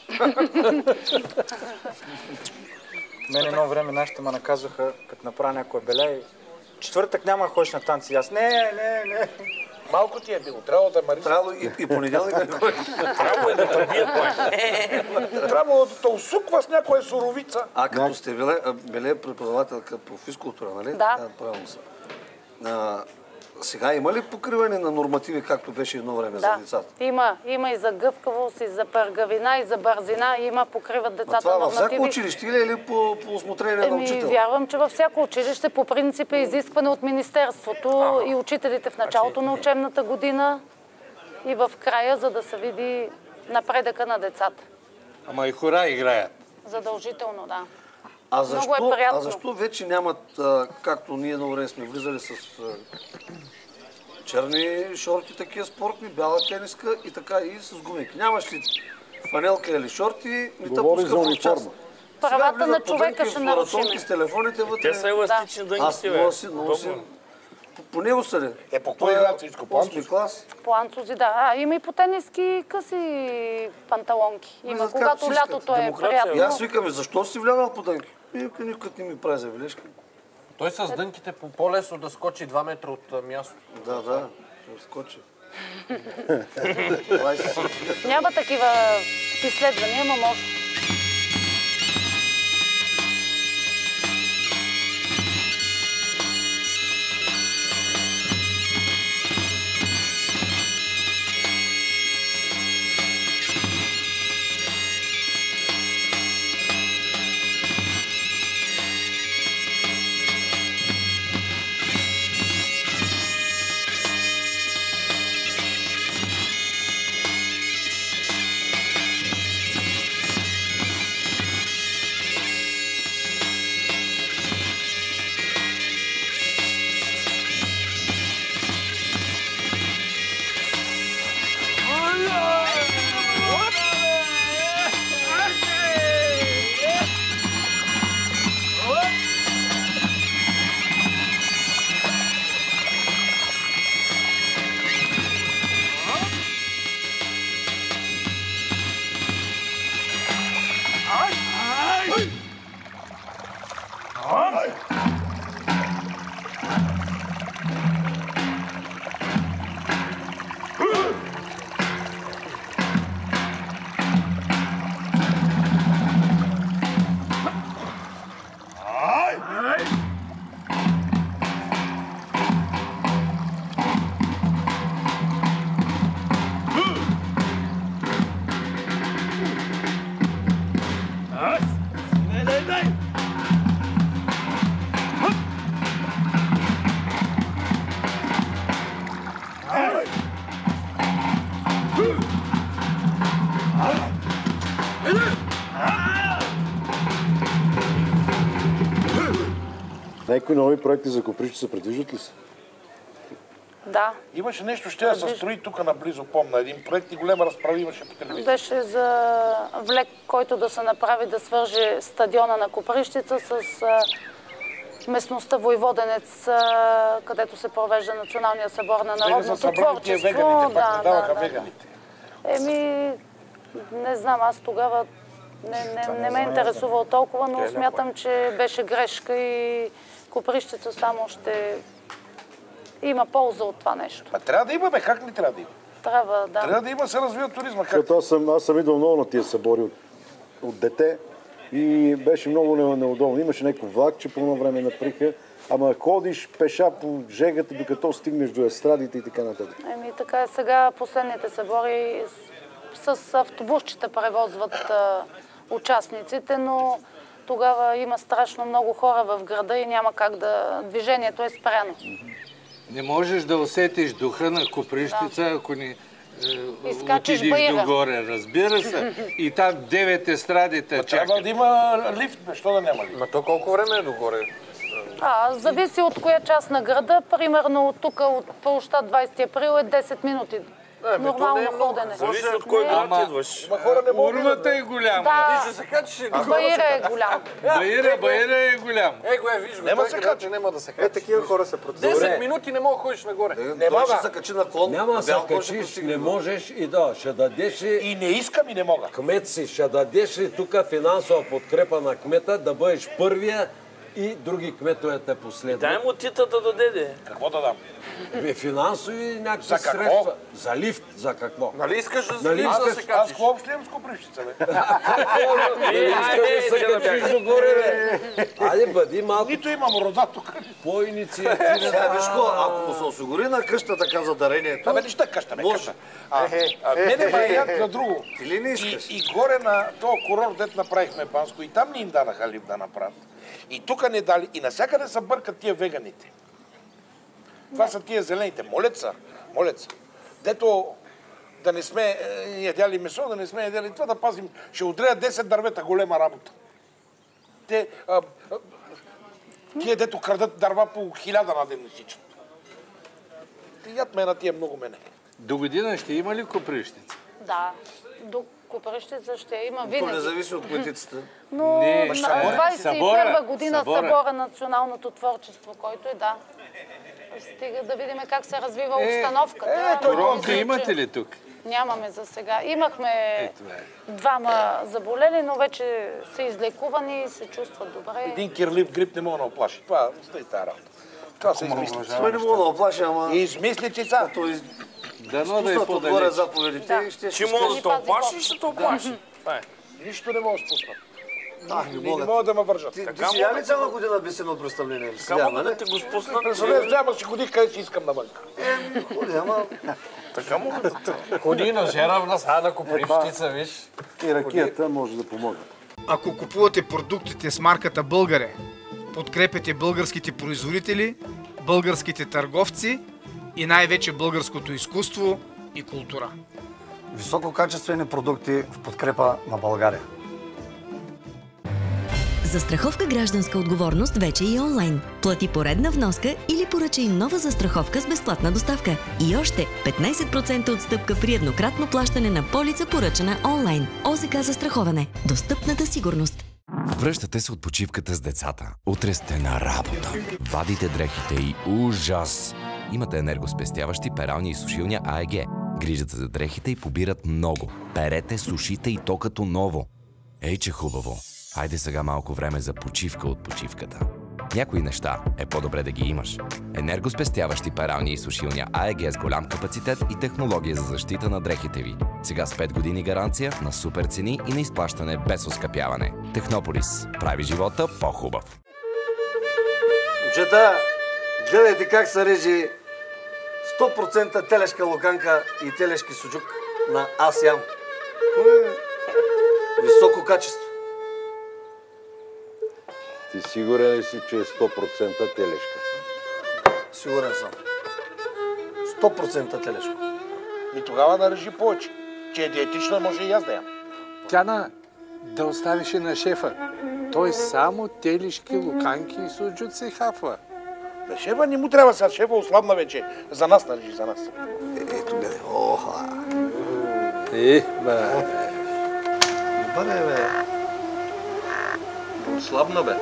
Мен едно време нашите ме наказваха, като направя някоя беля и четвъртък няма да ходиш на танци. Аз не. Малко ти е било, трябвало да мари. Трябвало и понеделник да ходиш. Трябвало да пребият трябвало да те усуква с някоя суровица. Като сте били преподавателка по физкултура, нали? Да. Правилно са. Сега има ли покриване на нормативи, както беше едно време за децата? Има и за гъвкавост, и за пъргавина, и за бързина. покриват децата това нормативи. във всяко училище или по усмотрение на учител? Вярвам, че във всяко училище по принцип е изискване от Министерството и учителите в началото на учебната година и в края, за да се види напредъка на децата. Ама и хора играят. Задължително, да. А защо вече нямат, както ние едно време сме влизали с черни шорти, такива спортни, бяла тениска и така и с гумики? Нямаш ли фанелка или шорти, не те пуска в час. Правата на човека ще нарушим. С телефоните вътре. Те са еластични дънкисти, бе. Аз носи. По него са ли? По кой играят всичко? По анцузи? По анцузи, да. Има и по тениски къси панталонки. Има, когато лятото е приятно. И аз викам, защо си влязал по дънки? Никой не ми прави забележка. Той с дънките по-лесно да скочи 2 метра от място. Да, ще скочи. Няма такива изследвания, но може. Някои нови проекти за Коприщи се предвиждат ли се? Да. Имаше нещо, ще да се строи тук наблизо, помня. Един проект и голема разправа имаше по телевизията. Беше за влек, който да се направи да свърже стадиона на Копривщица с местността Войводенец, където се провежда Националния събор на народното творчество. Не знам, аз тогава не ме е интересувало толкова, но смятам, че беше грешка и Копривщица само ще има полза от това нещо. Трябва да има, как не трябва да има? Трябва да има, се развива туризма. Аз съм идвал много на тия събори от дете и беше много неудобно. Имаше някакво влакче, по едно време наприха, ама ходиш пеша по жегата, докато стигнеш до естрадите и така нататък. Така е, сега последните събори с автобусчета превозват участниците, но тогава има страшно много хора в града и няма как да... Движението е спряно. Не можеш да усетиш духа на Копривщица, ако не отидеш догоре, разбира се. И там 9 естрадите чакат. Трябва да има лифт, защо да няма лифт? Ма то колко време е догоре? Зависи от коя част на града. Примерно от тук, от площад 20 април е 10 минути. Нормално ходене. Зависи от кой град идваш. Урвата е голяма. Да. Ти ще се качиш и Баира е голям. Баира е голям. Виж го, той град, че няма да се качи. Такива хора се противят. 10 минути не мога да ходиш нагоре. Не мога. Ще се качи на клон. Няма да се качиш, не можеш и ще дадеш и не искам и не мога. Кмет си, ще дадеш ли тук финансова подкрепа на кмета да бъдеш първия и други кметове те последват. Дай му тита да даде. Какво да дам? Финансови някакви средства. За лифт, за какво? Нали искаш за лифт да се качиш? Аз какво общо имам с Копривщица, бе? Нали искаш да се качиш догоре, бе? Айде, бъди малко. Нито имам рода тук. По-инициативен. Виж го, ако му се осигури на къща така за дарението... Абе, нищо къща, бе, къща. Мене вариант на друго. Или не искаш? И горе на този курорт, дет направихме Банско, и там ни им дадаха лифт да направят. И тук не дали, и навсякъде се бъркат тия веганите. Това са тия зелените. Молят са. Дето да не сме ядяли месо, да не сме ядяли това, да пазим. Ще отреят 10 дървета, голема работа. Тия дето крадат дърва по 1000 на ден всичко. Яд ме на тия много мене. До година ще има ли Копривщица? Да. До Копривщица ще има винаги. То не зависи от политицата. Но на 21 година събора националното творчество, който да. Стига да видим как се развива обстановката. Коронка имате ли тук? Нямаме за сега. Имахме 2 заболели, но вече са излекувани и се чувстват добре. Един кирлив грип не мога да оплаши. Това стои тази работа. Това се измисли. Той не мога да оплаши, ама... Измисли си са. Дано да е по-далеч. Заповедите и ще... Че мога да те оплаши, ще те оплаши. Нищо не мога да спусна. Не могат да ме вържат. Ти си я ли цяла година би си имал представление? Така мога да те го спуснат. Няма си ходих къде си искам навън. Ходи, ама... Така мога да те... Ходи на Жеравна, сега на Копривщица, виж. И ракията може да помогне. Ако купувате продуктите с марката Българе, подкрепяте българските производители, българските търговци и най-вече българското изкуство и култура. Висококачествени продукти в подкрепа на България. Застраховка гражданска отговорност вече и онлайн. Плати поредна вноска или поръчай нова застраховка с безплатна доставка. И още 15% отстъпка при еднократно плащане на полица, поръчана онлайн. ОЗК застраховане. Достъпната сигурност. Връщате се от почивката с децата. Утре сте на работа. Вадите дрехите и ужас! Имате енергоспестяващи перални и сушилня АЕГ. Грижат се за дрехите и побират много. Перете, сушите и то като ново. Ей, че хубаво! Хайде сега малко време за почивка от почивката. Някои неща е по-добре да ги имаш. Енергоспестяващи перални и сушилня АЕГ с голям капацитет и технология за защита на дрехите ви. Сега с 5 години гаранция на супер цени и на изплащане без оскъпяване. Технополис. Прави живота по-хубав. Момчета, гледайте как се режи 100% телешка локанка и телешки суджук на Асиам. Високо качество. Ти сигурен ли си, че е 100% телешка? Сигурен съм. 100% телешко. И тогава да режи повече. Че е диетична, може и аз да ям. Тя да оставише на шефа. Той само телешки, луканки и суджуци хапва. Шефа не му трябва сега, шефа ослабна вече. За нас, нали, за нас. Ето гледай, оха. Добре, бе. Ослабна, бе.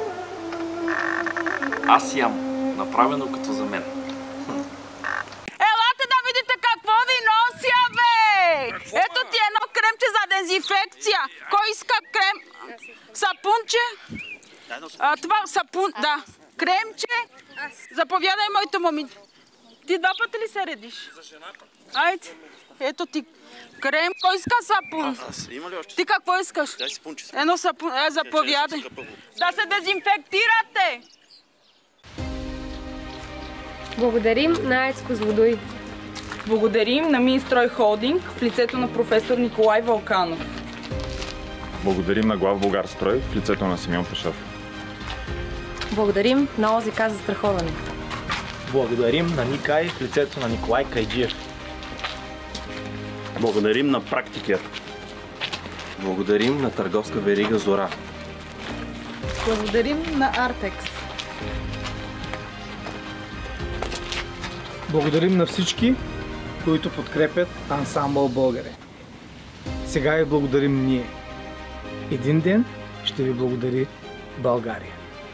Аз ям. Направено като за мен. Елате да видите какво ви нося, бе! Ето ти едно кремче за дезинфекция. Кой иска крем? Сапунче? Това сапун, да. Кремче? Заповядай, моето момиче. Ти 2 пъти ли се редиш? За жената. Айде, ето ти крем. Кой иска сапун? Има ли още? Ти какво искаш? Дай си пунче. Едно сапун, заповядай. Да се дезинфектирате! Благодарим на АЕЦ Козлодуй. Благодарим на Минстрой Холдинг в лицето на професор Николай Вълканов. Благодарим на Главбулгарстрой в лицето на Симеон Пешов. Благодарим на ОЗК за страховане. Благодарим на Никай в лицето на Николай Кайджиев. Благодарим на Практикер. Благодарим на търговска верига Зора. Благодарим на Артекс. Благодарим на всички, които подкрепят ансамбъл Българе. Сега ви благодарим ние. Един ден ще ви благодари България.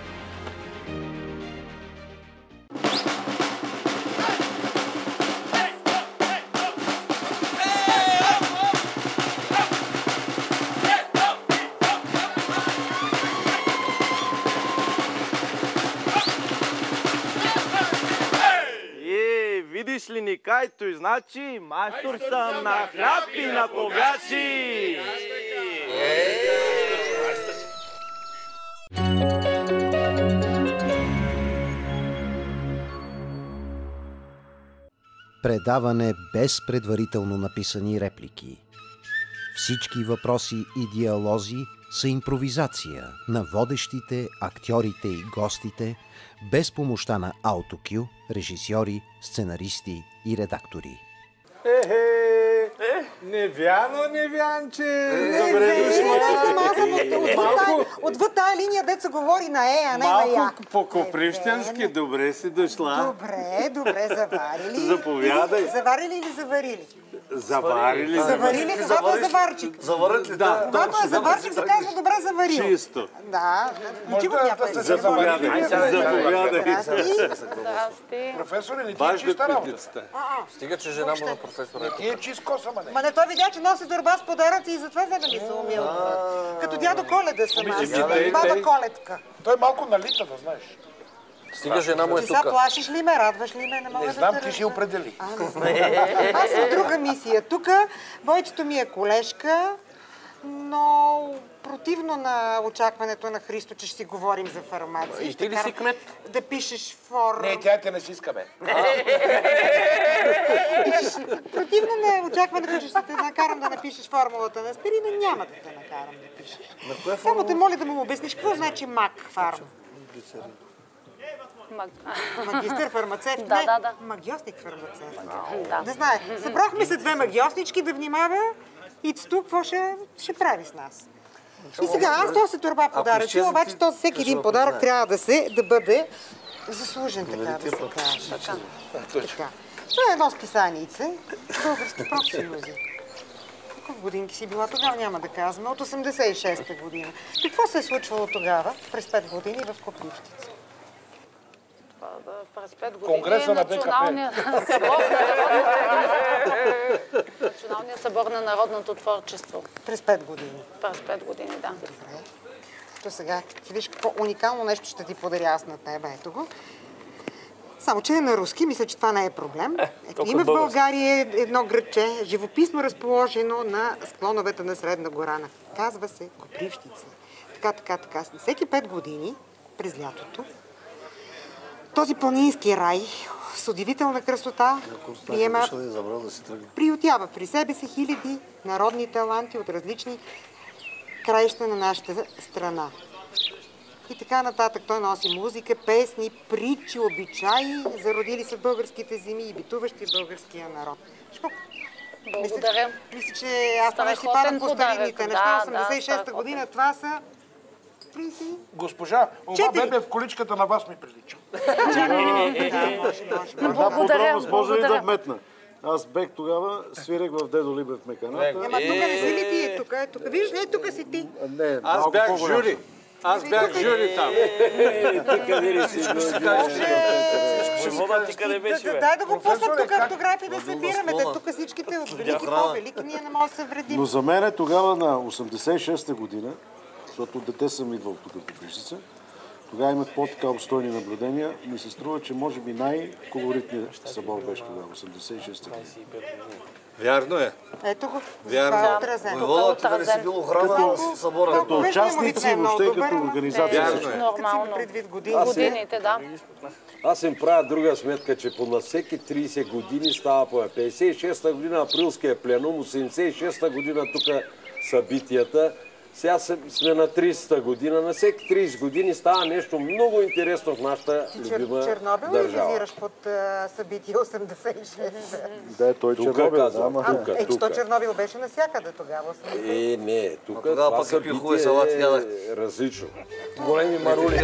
Видиш ли Никай, той значи майстор съм на хляб и на погаши! Предаване без предварително написани реплики. Всички въпроси и диалози са импровизация на водещите, актьорите и гостите, без помощта на аутокю, режисьори, сценаристи и редактори. Невянче! Добре дошла! Отвъд тая линия, дет се говори на а не на я. Малко по-коприщенски, добре си дошла. Добре, заварили. Заповядай. Заварили или заварили? Заварили. Заварили, когато е заварчик. Заварят ли? Да. Когато е заварчик, се казва добре заварил. Чисто. Да, включи го някой. Заповядай. Здрасти. Професоре, не ти е чиста работа. Стига, че жена му на професора. Не ти е чист коса, ма не. Ма не, той видя, че носи торба с подаръци и затова за да ми се умил. Като дядо Коледа съм аз. Баба Коледка. Той малко налита, да знаеш. Стига, жена му е Ти тука. сега плашиш ли ме, радваш ли ме? Не мога Не да знам, те ти си разбера. определи. Аз съм в друга мисия. Тук Бойчето ми е колежка, но противно на очакването на Христо, че ще си говорим за фармация. И ти ли си кмет? Да пишеш форма. Не, тя те не си иска, бе. Противно на очакването, че ще те накарам да напишеш формулата на аспирина, няма да те накарам да пишеш. Само те моля да му обясниш какво значи МАК фарм. Магистър фармацевт? Да. Магиосник фармацевт. Да. Не знае. Събрахме се 2 магиоснички да внимава и тук какво ще прави с нас. И сега аз този турба подаръци, обаче този всеки един подарък трябва да бъде заслужен, така да се каже. Така. Това е едно списанице, български профсъюзи. Колко годинки си била тогава, няма да казваме, от 86-та година. Какво се е случвало тогава, през 5 години в Копривщица? През 5 години Конгреса на Националният събор на народното творчество. През 5 години. През 5 години, да. Добре. То сега, виж какво уникално нещо ще ти подаря аз на теб. Ето го. Само, че е на руски. Мисля, че това не е проблем. Ето, има в България едно градче, живописно разположено на склоновете на Средна гора. Казва се Копривщица. Така. Всеки 5 години, през лятото, този планински рай с удивителна красота приютява при себе си хиляди народни таланти от различни краища на нашата страна. И така нататък. Той носи музика, песни, притчи, обичаи, зародили се в българските земи и битуващи българския народ. Благодаря. Мисля, че аз това ще падам по старинните неща. 86-та година, това са... Госпожа, оба бебе в количката на вас ми прилича. Една подробност може ли да вметна? Аз бех тогава, свирех в Дедо Либев меканата. Ама тук не си ли ти? Тук е, тук. Виж, не, тук си ти. Не, аз бях жури. Аз бях жури там. Ти къде ли си? Ще вода ти къде беше, бе? Дай да го пуснат тук автографи да събираме. Тук всичките от велики по-велики, ние не можем да се вредим. Но за мен тогава на 86-та година, защото дете съм идвал тук по Копривщица, тогава имах по-така обстойни наблюдения. Ми се струва, че може би най-колоритният събор беше тогава, 86-та година. Вярно е. Ето го. Вярно. Войвода, тук не си бил охрана на събора. Като участници, въобще като организация. Вярно е. Нормално. Предвид годините, да. Аз им правя друга сметка, че на всеки 30 години става по 56-та година априлския пленум, 86-та година тук събитията. Сега сме на 30-та година. На всеки 30 години става нещо много интересно в нашата любима държава. Чернобил ли визираш под събитие 86? Да, той Чернобил. Що Чернобил беше навсякъде тогава? Не, тук това събитие е различно. Големи марули.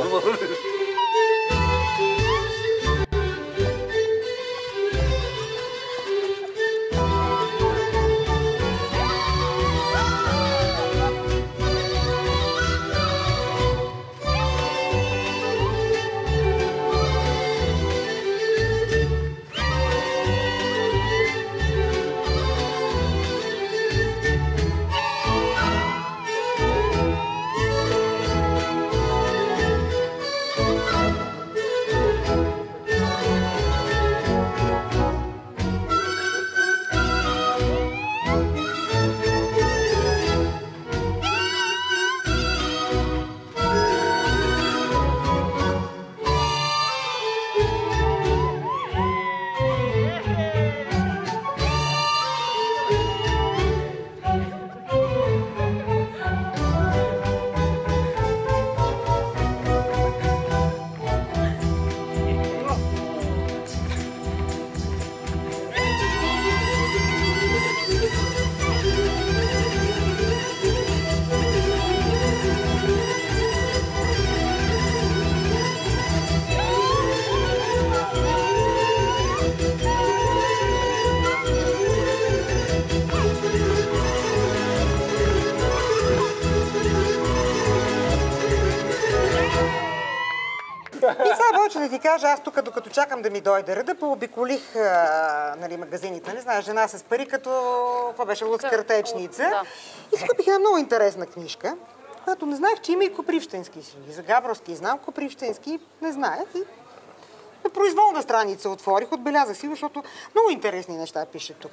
И сега повече да ти кажа, аз тук, докато чакам да ми дойде реда, пообиколих магазините. Не знае, жена с пари, като това беше луцкартечница. И си купих една много интересна книжка, която не знаех, че има и копривщенски. За Габровски знам, копривщенски не знаех. И на произволна страница отворих, отбелязах си, защото много интересни неща пише тук.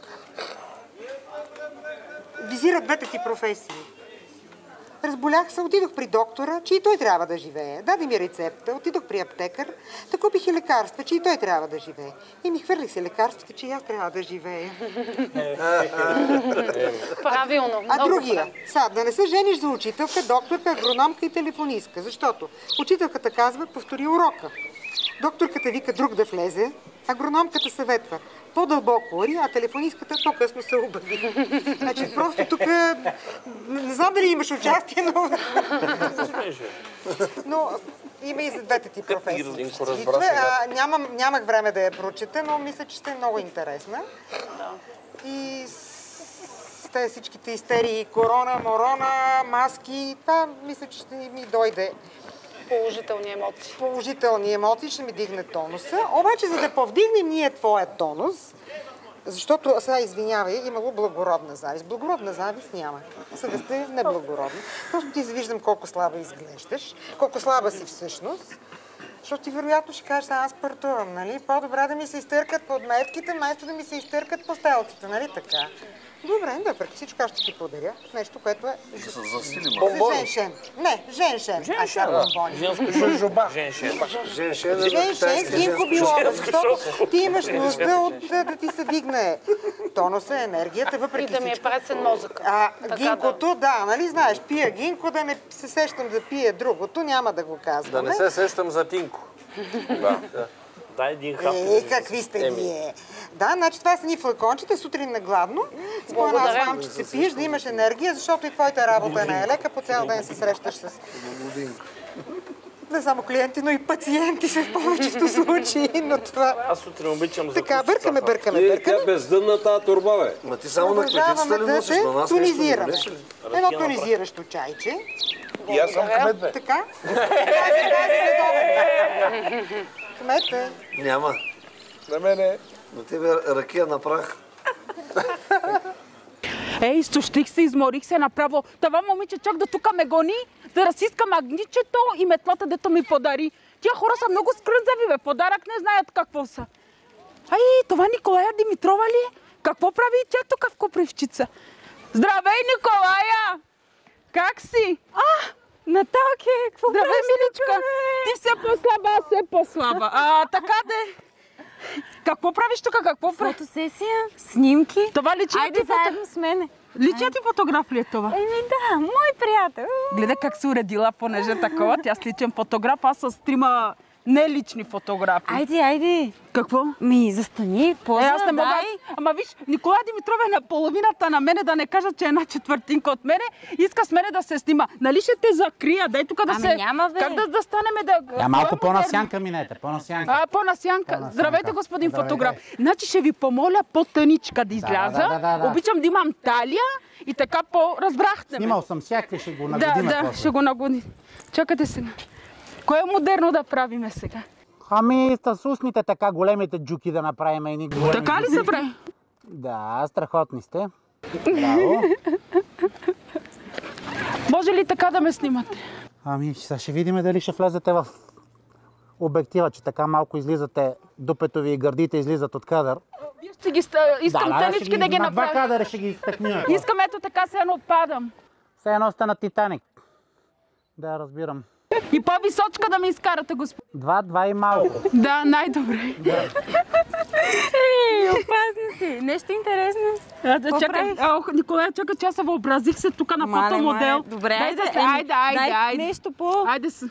Визира двете ти професии. Разболях се, отидох при доктора, че и той трябва да живее. Даде ми рецепта, отидох при аптекар, да купих и лекарства, че и той трябва да живее. И ми хвърлих се лекарствата, че и аз трябва да живея. Правилно. А другия, сега, да не се жениш за учителка, докторка, агрономка и телефонистка, защото учителката казва, повтори урока. Докторката вика друг да влезе, агрономката съветва по-дълбоко ори, а телефонистката по-късно се обади. Значи просто тук не знам дали имаш участие, но има и за двете ти професии. Нямах време да я прочета, но мисля, че ще е много интересна. И с тези всичките истерии, корона, морона, маски, това мисля, че ще ми дойде. Положителни емоции. Положителни емоции ще ми дигне тонуса. Обаче, за да повдигнем ние твоя тонус, защото, сега извинявай, имало благородна завист. Благородна завист няма. Съвестта е неблагородна. Просто ти завиждам колко слаба изглеждаш, колко слаба си всъщност. Защото ти вероятно ще кажеш, аз партувам, нали? По-добре да ми се изтъркат подметките, вместо да ми се изтъркат постелките, нали така? Добре, въпреки всичко аз ще ти подаря нещо, което е женшен. Не, женшен. Женжоба. Женшен с гинко билова, защото ти имаш нужда да ти се дигне тонуса, енергията, въпреки всичко. И да ми е пресен мозък. Гинкото, да, нали знаеш, пия гинко, да не се сещам да пия другото, няма да го казваме. Да не се сещам за Тинко. Дай един хап. Какви сте вие? Да, значи това са ни флакончета, сутрин на гладно. С по една сламче се пиеш, да имаш енергия, защото и твоята работа не е лека, по цял ден се срещаш с не само клиенти, но и пациенти са в повечето случаи, но това... Аз утре обичам за така, бъркаме. Тя бездънна тази турба, бе. Ма ти само на клетицата ли носиш? На нас тонизираме. Едно тонизиращо чайче. И аз съм кмет, бе. Така. Кмет, бе. Няма. На мене. На тебе ракия на прах. Ей, изтощих се, изморих се направо. Това момиче чак до тука ме гони, да разиска магничето и метлата, дето ми подари. Тия хора са много скрънзави, бе. Подарък не знаят какво са. Ай, това Николая Димитрова ли? Какво прави и тя тук в Копривщица? Здравей, Николая! Как си? Наталке, какво здравей, правиш? миличка! Ти все по-слаба, аз все по-слаба. Така де. Какво правиш тук? Какво правиш? Фотосесия, снимки. Това личният ти заедно с мене. Личният ти фотограф ли е това? Да, мой приятел. Гледай как се уредила, понеже такова. Тя с личен фотограф, аз с 3 нелични фотографи. Айде. Какво? Застани, поза, аз не мога. Ама виж, Николая Димитрова е на половината на мене, да не кажа, че е 1/4 от мене. Иска с мене да се снима. Нали ще те закрия? Дай тук да се... няма, бе. Как да станем да... Малко по-насянка минете, по-насянка. По-насянка. Здравейте, господин фотограф. Значи ще ви помоля по-тъничка да изляза. Да. Обичам да имам талия и така разбрахте ме. Снимал съм всякакви, ще го нагодим. Да, ще го нагодим. Чакайте сега. Кое е модерно да правиме сега? С устните така големите джуки да направим едни големи. Така ли се прави? Да, страхотни сте. Браво. Може ли така да ме снимате? Сега ще видим дали ще влезете в обектива, че така малко излизате, дупето ви и гърдите излизат от кадър. Ще ги искам тънички да ги направя. На 2 кадъра ще ги изтъкнем. Искам ето така, се едно падам. Все едно сте на Титаник. Да, разбирам. И по-височка да ми изкарате, господин. 2 и малко. Да, най-добре. Ей, опасни си. Нещо интересно. Чакай, Николая, чакай, че аз се въобразих се тук на фотомодел. Добре, айде. Нещо по... Айде се.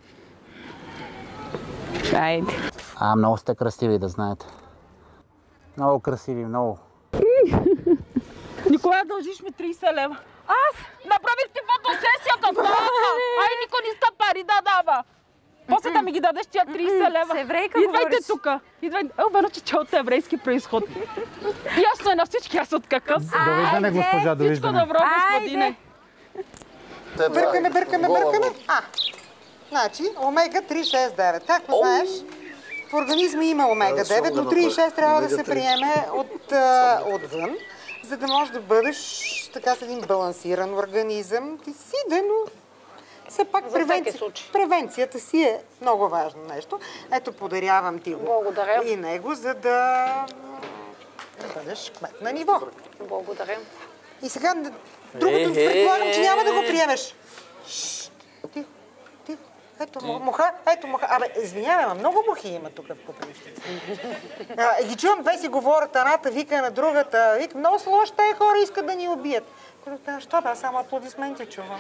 Айде. Много сте красиви, да знаете. Много красиви, много. Николая, дължиш ми 30 лева. Аз? Направих ти фотосесията, никой не иска пари да дава. После да ми ги дадеш тия 30 лева. С еврейка идвайте тук. Обено, че от еврейски происход. Ясно е на всички, аз от какъв. Довиждане, госпожа, довиждане. Всичко добро, господине. Бъркаме. Значи, омега 369. Както знаеш, в организма има омега 9, но 3,6 трябва да се приеме отвън, за да можеш да бъдеш така с един балансиран организъм. Ти си но все пак превенцията си е много важно нещо. Ето, подарявам ти го. Благодаря. И него, за да бъдеш кмет на ниво. Благодаря. И сега другото предполагам, че няма да го приемеш. Тихо. Ето муха. Извинявай, ама много мухи има тук в Копривщица. Ги чувам, две си говорят, едната вика на другата. Вика, много са лоши, тези хора искат да ни убият. Що бе, само аплодисменти чувам.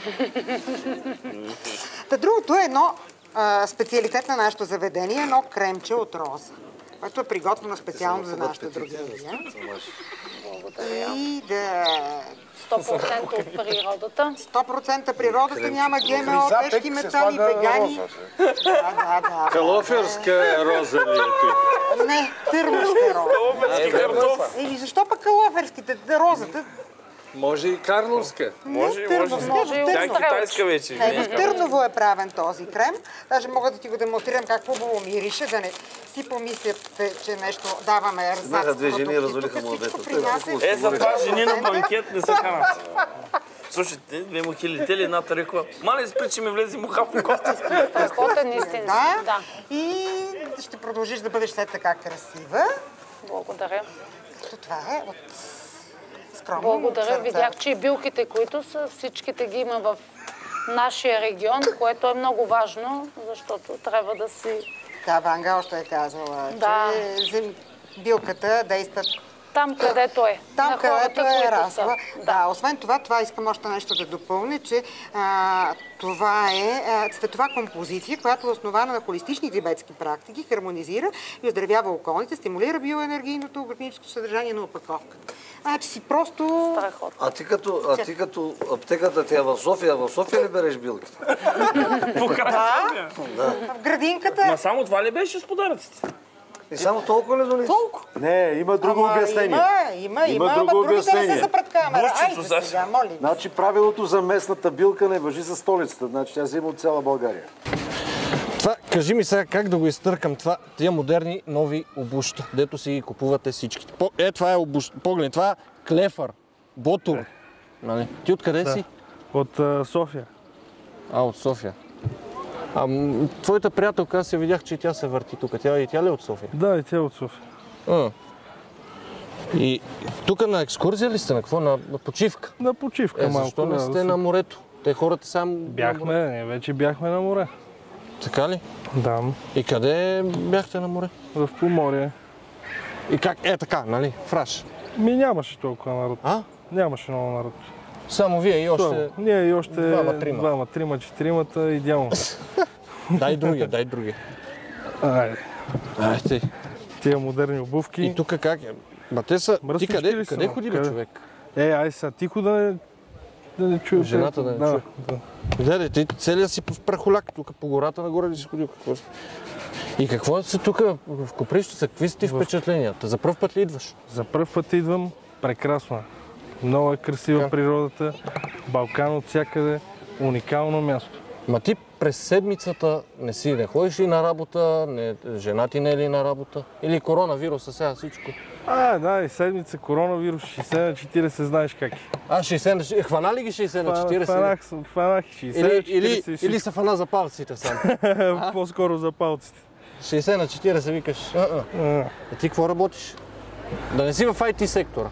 Другото е едно специалитет на нашето заведение, едно кремче от роза, което е приготвено специално за нашата другиня. И да... 100% от природата. 100% природата, няма ГМО, тежки метали, вегани. Да. Калоферска роза ли е тук? Не, търновска роза. Защо пък калоферските? Розата... Може и карловска. Може. Тя е китайска вече. В Търново е правен този крем. Даже мога да ти го демонстрирам как хубаво мирише, да не си помислят, че нещо даваме ерзац. Знаха две жени, развалиха младето. За това жени на банкет не са ханат. Слушайте, 2 мухи летели, едната рекла. Мале спри, че ми влезе муха в костински. Страхотен истински. Да. И ще продължиш да бъдеш след така красива. Благодаря. Това е от скромно. Благодаря. Видях, че и билките, които са, всичките ги има в нашия регион, което е много важно, защото трябва да си... Да, Ванга още е казала, че билката действа Там, където е. Там, където е расла. Да, освен това искам още нещо да допълня, че това е цветова композиция, която е основана на холистични тибетски практики, хармонизира и оздравява околните, стимулира биоенергийното органическо съдържание на опаковката. Значи си просто... А ти като аптеката ти е в София ли береш билките? Да, в градинката. Ма само това ли беше с подаръците? И само толкова ли донеси? Толкова. Не, има друго обяснение. Има друго обяснение. Са пред камера. Айде сега, моля. Значи правилото за местната билка не важи за столицата. Значи тя взима от цяла България. Това, кажи ми сега как да го изтъркам това, тия модерни нови обуща, дето си ги купувате всички. Това е погледни, това е клефър, ботор. Нали? Ти откъде си? От София. От София. Твоята приятелка, аз я видях, че тя се върти тук. Тя ли е от София? Да, и тя е от София. И тук на екскурзия ли сте? На какво? На почивка? На почивка малко. Защо не сте на морето? Те хората сам... Вече бяхме на море. Така ли? Да. И къде бяхте на море? В Поморие. И как? Така, нали? Фраш. Нямаше толкова народ. Нямаше много народ. Само вие и още... Ние и още двама, трима, четиримата, идеално. Дай другия. Айде. Айде. Тия модерни обувки. И тук как е? Те са... Ти къде ходи ли човек? Ай сега тихо да не чуя. Жената да не чуе. Да, ти целият си в прахоляк, тук по гората нагоре ли си ходил? И какво си тук в Копривщица? Какви са ти впечатленията? За пръв път ли идваш? За пръв път идвам. Прекрасно. Много е красива природата. Балкан от всякъде. Уникално място. Ма ти през седмицата не ходиш ли на работа? Жена ти не е ли на работа? Или коронавируса сега всичко? Да, и седмица коронавирус, 60 на 40, знаеш как е. 60 на... Хвана ли ги 60 на 40? Хванах 60 на 40. Или са фана за палците сам? По-скоро за палците. 60 на 40 викаш. А ти какво работиш? Да не си в IT сектора?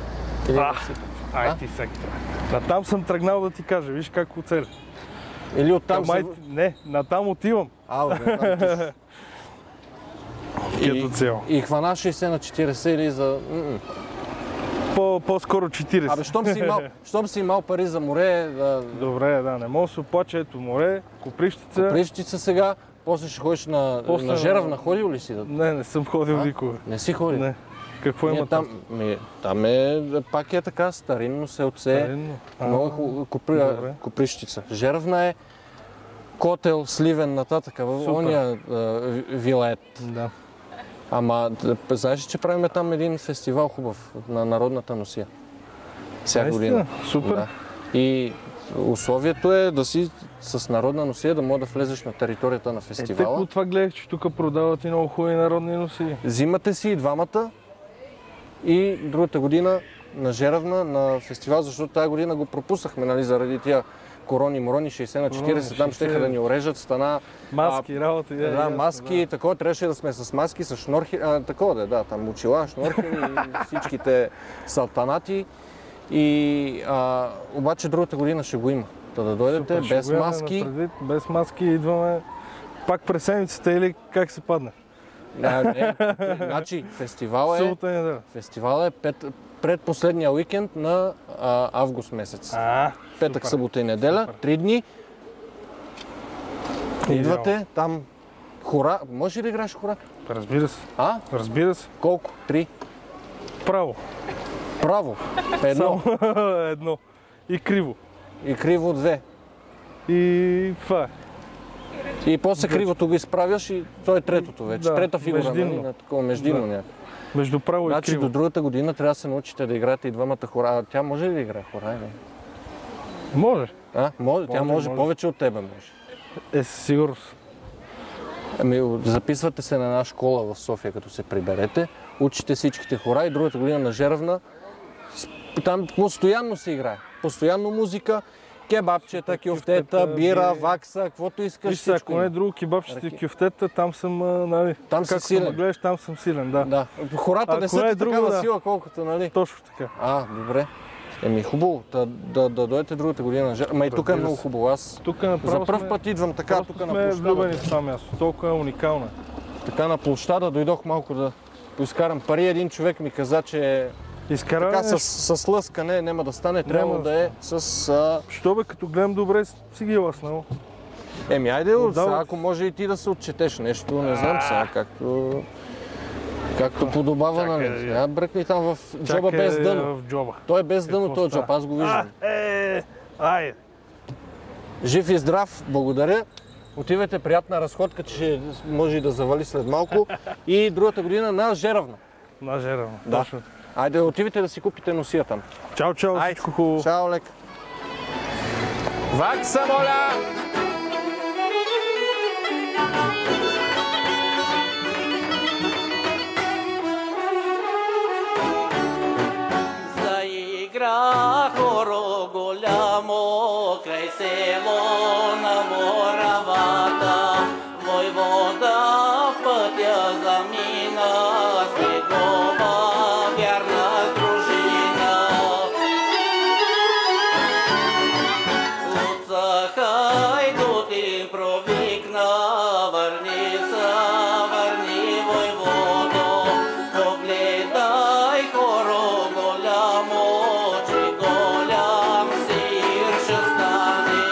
IT сектора. Натам съм тръгнал да ти кажа, виж как оцеля. Или оттам Не, натам отивам. Като цяло. И хвана 60 на 40 или за... По-скоро 40. Щом си имал пари за море... Добре, не мога да се оплача. Ето море, Копривщица. Копривщица сега, после ще ходиш на Жеравна. Ходил ли си? Не съм ходил никога. Не си ходил? Не. Какво има там? Там пак е така, старинно селце, много Копривщица. Жеравна е Котел, Сливен, нататък, в ония вилет. Да. Ама, знаеш ли, че правим там един фестивал хубав на народната носия? Всяка година. Супер. Да. И условието е да си с народна носия, да мога да влезеш на територията на фестивала. Тъкмо това гледах, че тук продават и много хубави народни носии. Взимате си и двамата и другата година на Жеравна, на фестивал, защото тази година го пропуснахме, нали, заради тия корони-морони, 60 на 40, там щеха да ни орежат, стана... Маски, работа. Да, маски, такова, трябваше да сме с маски, с шнорхи, такова да, там очила, шнорхи и всичките салтанати. И обаче другата година ще го има. Да дойдете без маски. Без маски идваме пак през седмицата или как се падне? Значи фестивал е предпоследния уикенд на август месец. Петък, събота и неделя, 3 дни. Идвате, там хора. Можеш ли да играеш хора? Разбира се. Разбира се. Колко? 3? Право. Право? Едно? Едно. И криво. И криво 2. И това е. И после кривото го изправяш и то е третото вече. Трета фигура, нали, на такова междинно някакво. Между право и криво. Значи до другата година трябва да се научите да играете и двамата хора. Тя може ли да играе хора? Може. Тя може повече от тебе, може. Със сигурност. Записвате се на една школа в София, като се приберете, учите всичките хора и другата година на Жеравна. Там постоянно се играе. Постоянно музика, кебабчета, кюфтета, бира, вакса, каквото искаш. Виж, ако не е друго, кебабчета и кюфтета, там съм, нали, там си силен. Както гледаш, там съм силен, да. Хората не са такава сила, колкото, нали? Точно така. Добре. Хубаво, да дойдете другата година. Ма и тук е много хубаво. Аз за пръв път идвам така, тук на площада. Влюбени в това място, толкова е уникално. Така на площада дойдох малко поизкарам пари. Един човек ми каза, че така с лъскане няма да стане, трябва да е с... Що бе, като гледам добре, си ги лъснал. Айде, ако може и ти да се отчетеш нещо, не знам сега, както подобава на мен. Бръкни там в джоба без дъно. Той е без дъно, този джоб, аз го виждам. Айде. Жив и здрав, благодаря. Отивайте, приятна разходка, че може и да завали след малко. И другата година на Жеравна. На Жеравна, да. точно. Айде, отивайте да си купите носия там. Чао, всичко хубаво. Чао, лек. Вакса, моля! Заигра хоро голямо край село на Моравата, войвода в пътя замина с негова вярна дружина. Луца хайдути провикна, върни войводо, погледай хоро голямо, че голям сир ще стане.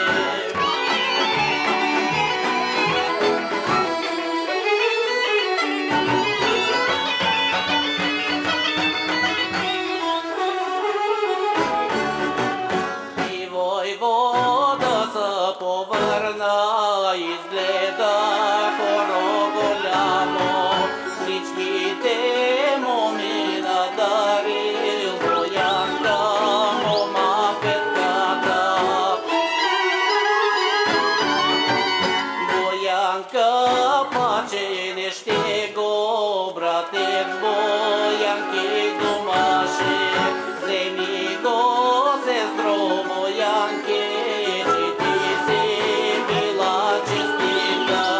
И войвода се повърна, изгледа хоро голямо, всичките моми надарил, Боянка, мома петката. Боянка, паче не ще го, братец Боянки домаше, вземи го, сестро Боянки, че ти си била честита.